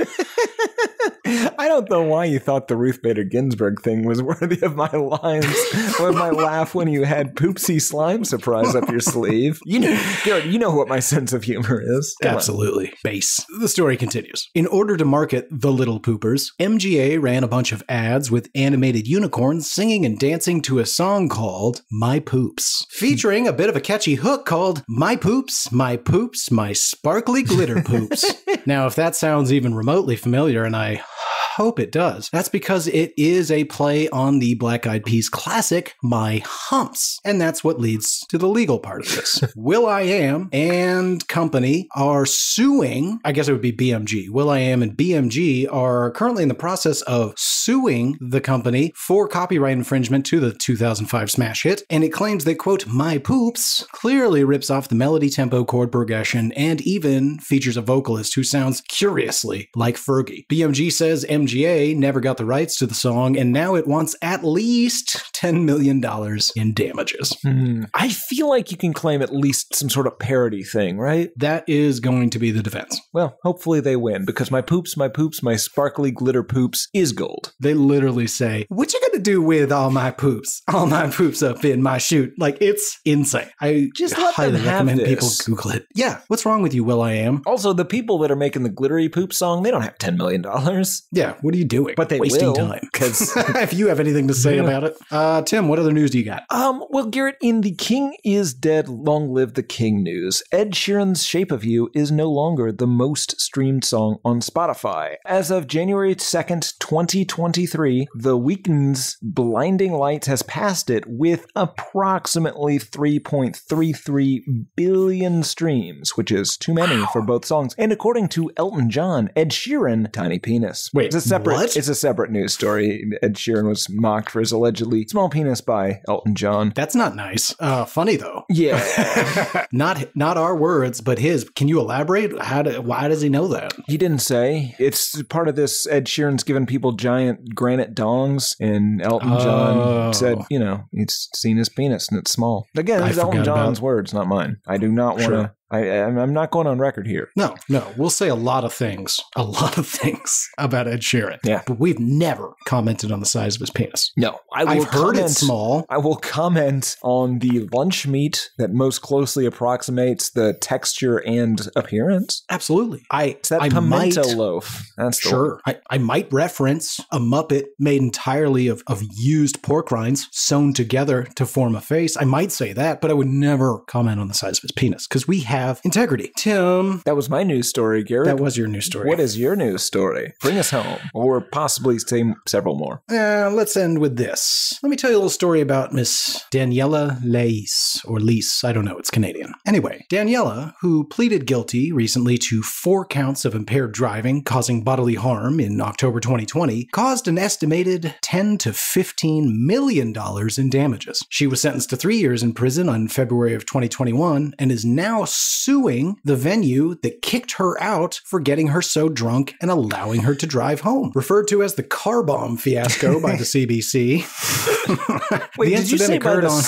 C: I don't know why you thought the Ruth Bader Ginsburg thing was worthy of my lines or my laugh when you had Poopsie Slime Surprise up your sleeve. Garrett, you know what my sense of humor is. Come
B: Absolutely. On. Base. The story continues. In order to market the Little Poopers, MGA ran a bunch of ads with animated unicorns singing and dancing to a song called My Poops, featuring a bit of a catchy hook called My Poops, My Poops, My Sparkly Glitter Poops. Now, if that sounds even remotely familiar, and I hope it does. That's because it is a play on the Black Eyed Peas classic, My Humps. And that's what leads to the legal part of this. will.i.am and company are suing, I guess it would be BMG. will.i.am and BMG are currently in the process of suing the company for copyright infringement to the 2005 smash hit. And it claims that, quote, My Poops clearly rips off the melody, tempo, chord progression, and even features a vocalist who sounds curiously like Fergie. BMG says MGA never got the rights to the song, and now it wants at least $10 million in damages.
C: I feel like you can claim at least some sort of parody thing, right?
B: That is going to be the defense.
C: Well, hopefully they win, because my poops, my sparkly glitter poops is gold.
B: They literally say, what you gonna do with all my poops? All my poops up in my chute. Like, it's insane. I
C: Just let
B: highly
C: them have
B: recommend people
C: this.
B: Google it. Yeah, what's wrong with you, will.i.am?
C: Also, the people that are making the glittery poop song, they don't have $10 million.
B: Yeah, what are you doing?
C: But they
B: wasting
C: will,
B: time.
C: 'cause-
B: if you have anything to say about it. Tim, what other news do you got?
C: Well, Garrett, in the King is Dead, Long Live the King news, Ed Sheeran's Shape of You is no longer the most streamed song on Spotify. As of January 2nd, 2023, The Weeknd's Blinding Lights has passed it with approximately 3.33 billion streams, which is too many for both songs. And according to Elton John, Ed Sheeran, tiny penis.
B: Wait,
C: it's a separate,
B: what?
C: It's a separate news story. Ed Sheeran was mocked for his allegedly small penis by Elton John.
B: That's not nice. Funny though.
C: Yeah.
B: Not our words, but his. Can you elaborate? Why does he know that?
C: He didn't say. It's part of this. Ed Sheeran's giving people giant granite dongs, and Elton John said, it's seen his penis and it's small. Again,
B: I
C: it's Elton
B: forgot
C: John's
B: about-
C: words, not mine. I do not want to.
B: Sure.
C: I'm not going on record here.
B: No. We'll say a lot of things about Ed Sheeran.
C: Yeah.
B: But we've never commented on the size of his penis.
C: No,
B: I've heard it's small.
C: I will comment on the lunch meat that most closely approximates the texture and appearance.
B: Absolutely.
C: It's that
B: I
C: pimento
B: might-
C: loaf. That's the
B: Sure. I might reference a Muppet made entirely of used pork rinds sewn together to form a face. I might say that, but I would never comment on the size of his penis because we have integrity. Tim.
C: That was my news story, Garrett.
B: That was your news story.
C: What is your news story? Bring us home. Or possibly say several more.
B: Let's end with this. Let me tell you a little story about Miss Daniela Leis, or Leis, I don't know, it's Canadian. Anyway, Daniela, who pleaded guilty recently to 4 counts of impaired driving causing bodily harm in October 2020, caused an estimated $10 to $15 million in damages. She was sentenced to 3 years in prison on February of 2021 and is now suing the venue that kicked her out for getting her so drunk and allowing her to drive home. Referred to as the car bomb fiasco by the CBC.
C: Wait,
B: The
C: did you
B: incident
C: say by
B: occurred
C: the
B: on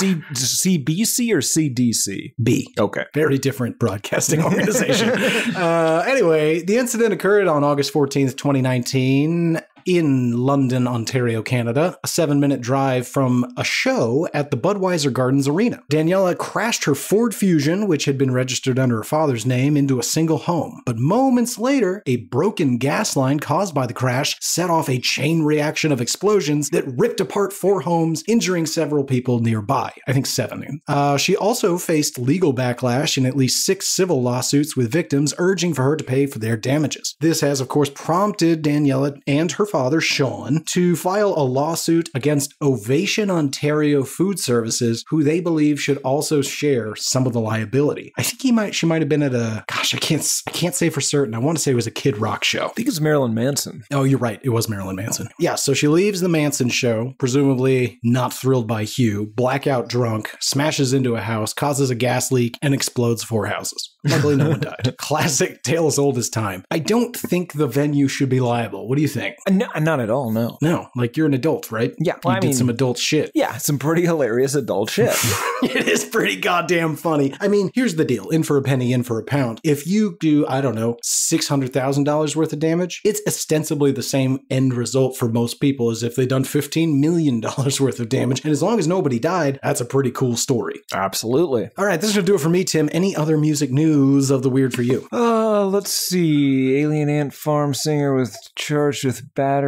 C: CBC or CDC?
B: B.
C: Okay.
B: Very different broadcasting organization. Anyway, the incident occurred on August 14th, 2019 in London, Ontario, Canada, a 7-minute drive from a show at the Budweiser Gardens Arena. Daniela crashed her Ford Fusion, which had been registered under her father's name, into a single home. But moments later, a broken gas line caused by the crash set off a chain reaction of explosions that ripped apart 4 homes, injuring several people nearby. I think 7. She also faced legal backlash in at least 6 civil lawsuits with victims urging for her to pay for their damages. This has, of course, prompted Daniela and her father, Sean, to file a lawsuit against Ovation Ontario Food Services, who they believe should also share some of the liability. I think she might have been at a, I can't say for certain. I want to say it was a Kid Rock show.
C: I think it's Marilyn Manson.
B: Oh, you're right. It was Marilyn Manson. Yeah, so she leaves the Manson show, presumably not thrilled by Hugh, blackout drunk, smashes into a house, causes a gas leak, and explodes 4 houses. Luckily, no one died. Classic tale as old as time. I don't think the venue should be liable. What do you think?
C: No, not at all, no.
B: No, like you're an adult, right?
C: Yeah,
B: You
C: well, I
B: did
C: mean-
B: some adult shit.
C: Yeah, some pretty hilarious adult shit.
B: It is pretty goddamn funny. I mean, here's the deal. In for a penny, in for a pound. If you do, I don't know, $600,000 worth of damage, it's ostensibly the same end result for most people as if they'd done $15 million worth of damage. And as long as nobody died, that's a pretty cool story.
C: Absolutely.
B: All right, this is going to do it for me, Tim. Any other music news of the weird for you?
C: Let's see. Alien ant farm singer was charged with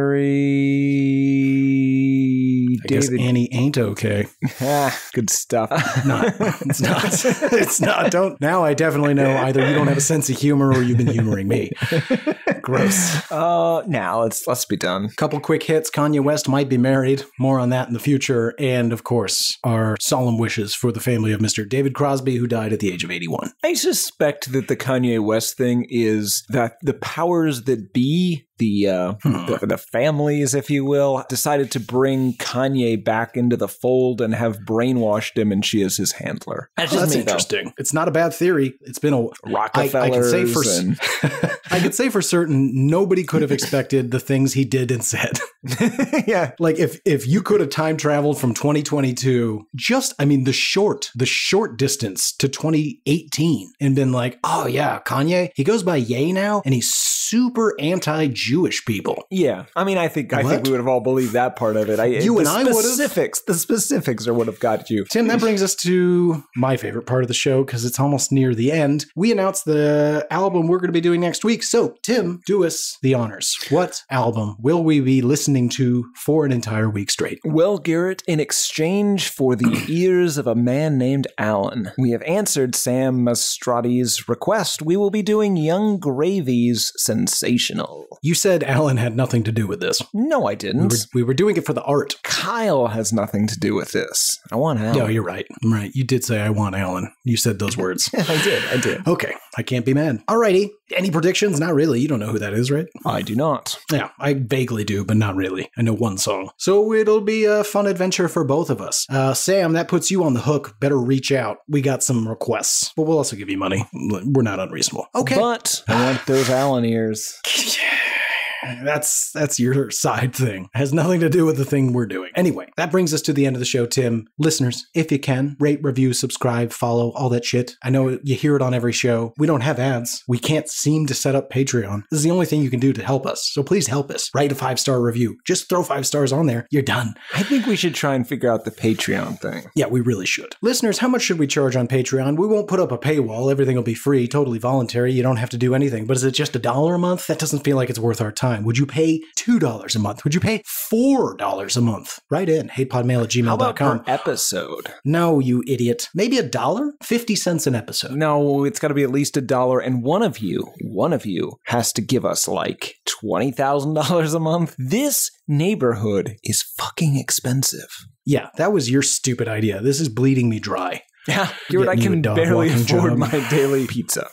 C: battery.
B: I guess Annie ain't okay.
C: Good stuff.
B: It's not. It's not. Don't. Now I definitely know either you don't have a sense of humor or you've been humoring me. Gross.
C: Now let's be done.
B: Couple quick hits. Kanye West might be married. More on that in the future. And of course, our solemn wishes for the family of Mr. David Crosby, who died at the age of 81.
C: I suspect that the Kanye West thing is that the powers that be, the families, if you will, decided to bring Kanye back into the fold and have brainwashed him, and she is his handler.
B: That's interesting. It's not a bad theory. It's been a
C: Rockefellers.
B: I could say for certain nobody could have expected the things he did and said.
C: Yeah.
B: Like if you could have time traveled from 2022, the short distance to 2018 and been like, oh yeah, Kanye, he goes by Ye now and he's super anti-Jewish people.
C: Yeah. I think we would have all believed that part of it. The specifics are what have got you.
B: Tim, that brings us to my favorite part of the show because it's almost near the end. We announced the album we're going to be doing next week. So, Tim, do us the honors. What album will we be listening to for an entire week straight?
C: Well, Garrett, in exchange for the ears of a man named Alan, we have answered Sam Mastrati's request. We will be doing Young Gravy's Sensational.
B: You said Alan had nothing to do with this.
C: No, I didn't.
B: We were doing it for the art.
C: Kyle has nothing to do with this. I want Alan.
B: No, you're right. Right. You did say I want Alan. You said those words.
C: I did.
B: Okay. I can't be mad. Alrighty. Any predictions? Not really. You don't know who that is, right?
C: I do not.
B: Yeah, I vaguely do, but not really. I know one song. So it'll be a fun adventure for both of us. Sam, that puts you on the hook. Better reach out. We got some requests, but we'll also give you money. We're not unreasonable. Okay.
C: But I want those Alan ears.
B: That's your side thing. It has nothing to do with the thing we're doing. Anyway, that brings us to the end of the show, Tim. Listeners, if you can, rate, review, subscribe, follow, all that shit. I know you hear it on every show. We don't have ads. We can't seem to set up Patreon. This is the only thing you can do to help us. So please help us. Write a 5-star review. Just throw 5 stars on there. You're done.
C: I think we should try and figure out the Patreon thing.
B: Yeah, we really should. Listeners, how much should we charge on Patreon? We won't put up a paywall. Everything will be free, totally voluntary. You don't have to do anything. But is it just $1 a month? That doesn't feel like it's worth our time. Would you pay $2 a month? Would you pay $4 a month? Write in hatepodmail@gmail.com.
C: How about per episode?
B: No, you idiot. Maybe $1? 50 cents an episode.
C: No, it's got to be at least $1. And one of you has to give us like $20,000 a month. This neighborhood is fucking expensive.
B: Yeah, that was your stupid idea. This is bleeding me dry.
C: Yeah, I can barely afford my daily pizza.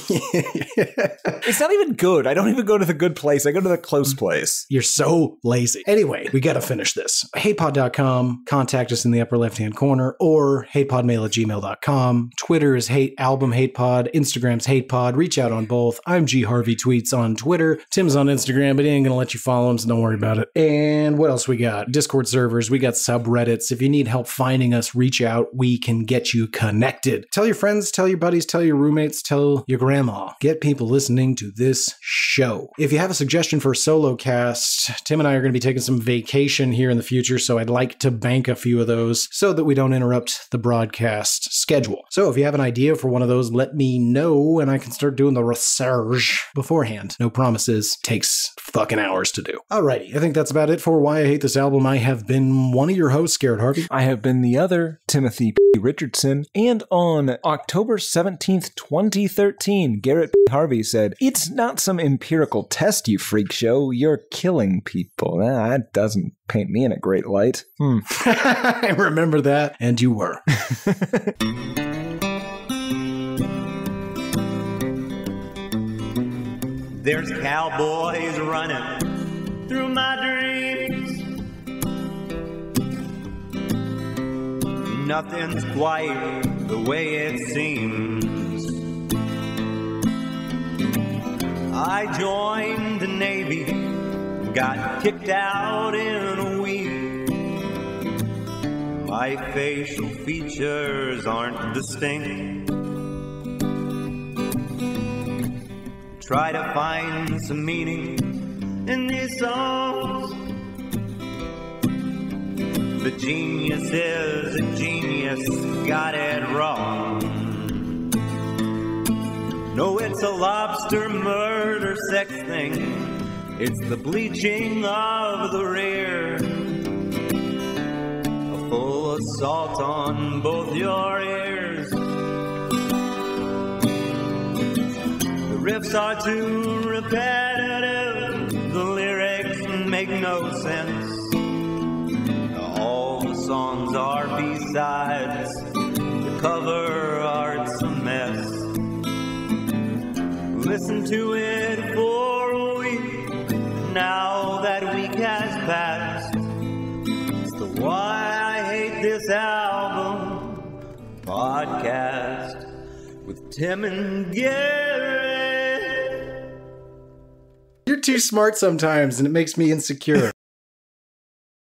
C: It's not even good. I don't even go to the good place. I go to the close place.
B: You're so lazy. Anyway, we got to finish this. HatePod.com. Contact us in the upper left-hand corner or hatepodmail@gmail.com. Twitter is #HatePod. Instagram's HatePod. Reach out on both. I'm G Harvey Tweets on Twitter. Tim's on Instagram, but he ain't going to let you follow him, so don't worry about it. And what else we got? Discord servers. We got subreddits. If you need help finding us, reach out. We can get you connected. Tell your friends, tell your buddies, tell your roommates, tell your grandma. Get people listening to this show. If you have a suggestion for a solo cast, Tim and I are going to be taking some vacation here in the future, so I'd like to bank a few of those so that we don't interrupt the broadcast schedule. So if you have an idea for one of those, let me know and I can start doing the research beforehand. No promises. Takes fucking hours to do. Alrighty, I think that's about it for Why I Hate This Album. I have been one of your hosts, Garrett Harvey.
C: I have been the other, Timothy P. Richardson. And on October 17th, 2013, Garrett P. Harvey said, "It's not some empirical test, you freak show. You're killing people." That doesn't paint me in a great light.
B: I remember that, and you were.
F: There's cowboys running through my dreams. Nothing's quite the way it seems. I joined the Navy, got kicked out in a week. My facial features aren't distinct. Try to find some meaning in these songs. The genius is a genius, got it wrong. No, it's a lobster murder sex thing. It's the bleaching of the rear. A full assault on both your ears. The riffs are too repetitive. B-sides. The cover art's a mess. Listen to it for a week, now that week has passed. It's the Why I Hate This Album podcast with Tim and Garrett.
B: You're too smart sometimes, and it makes me insecure.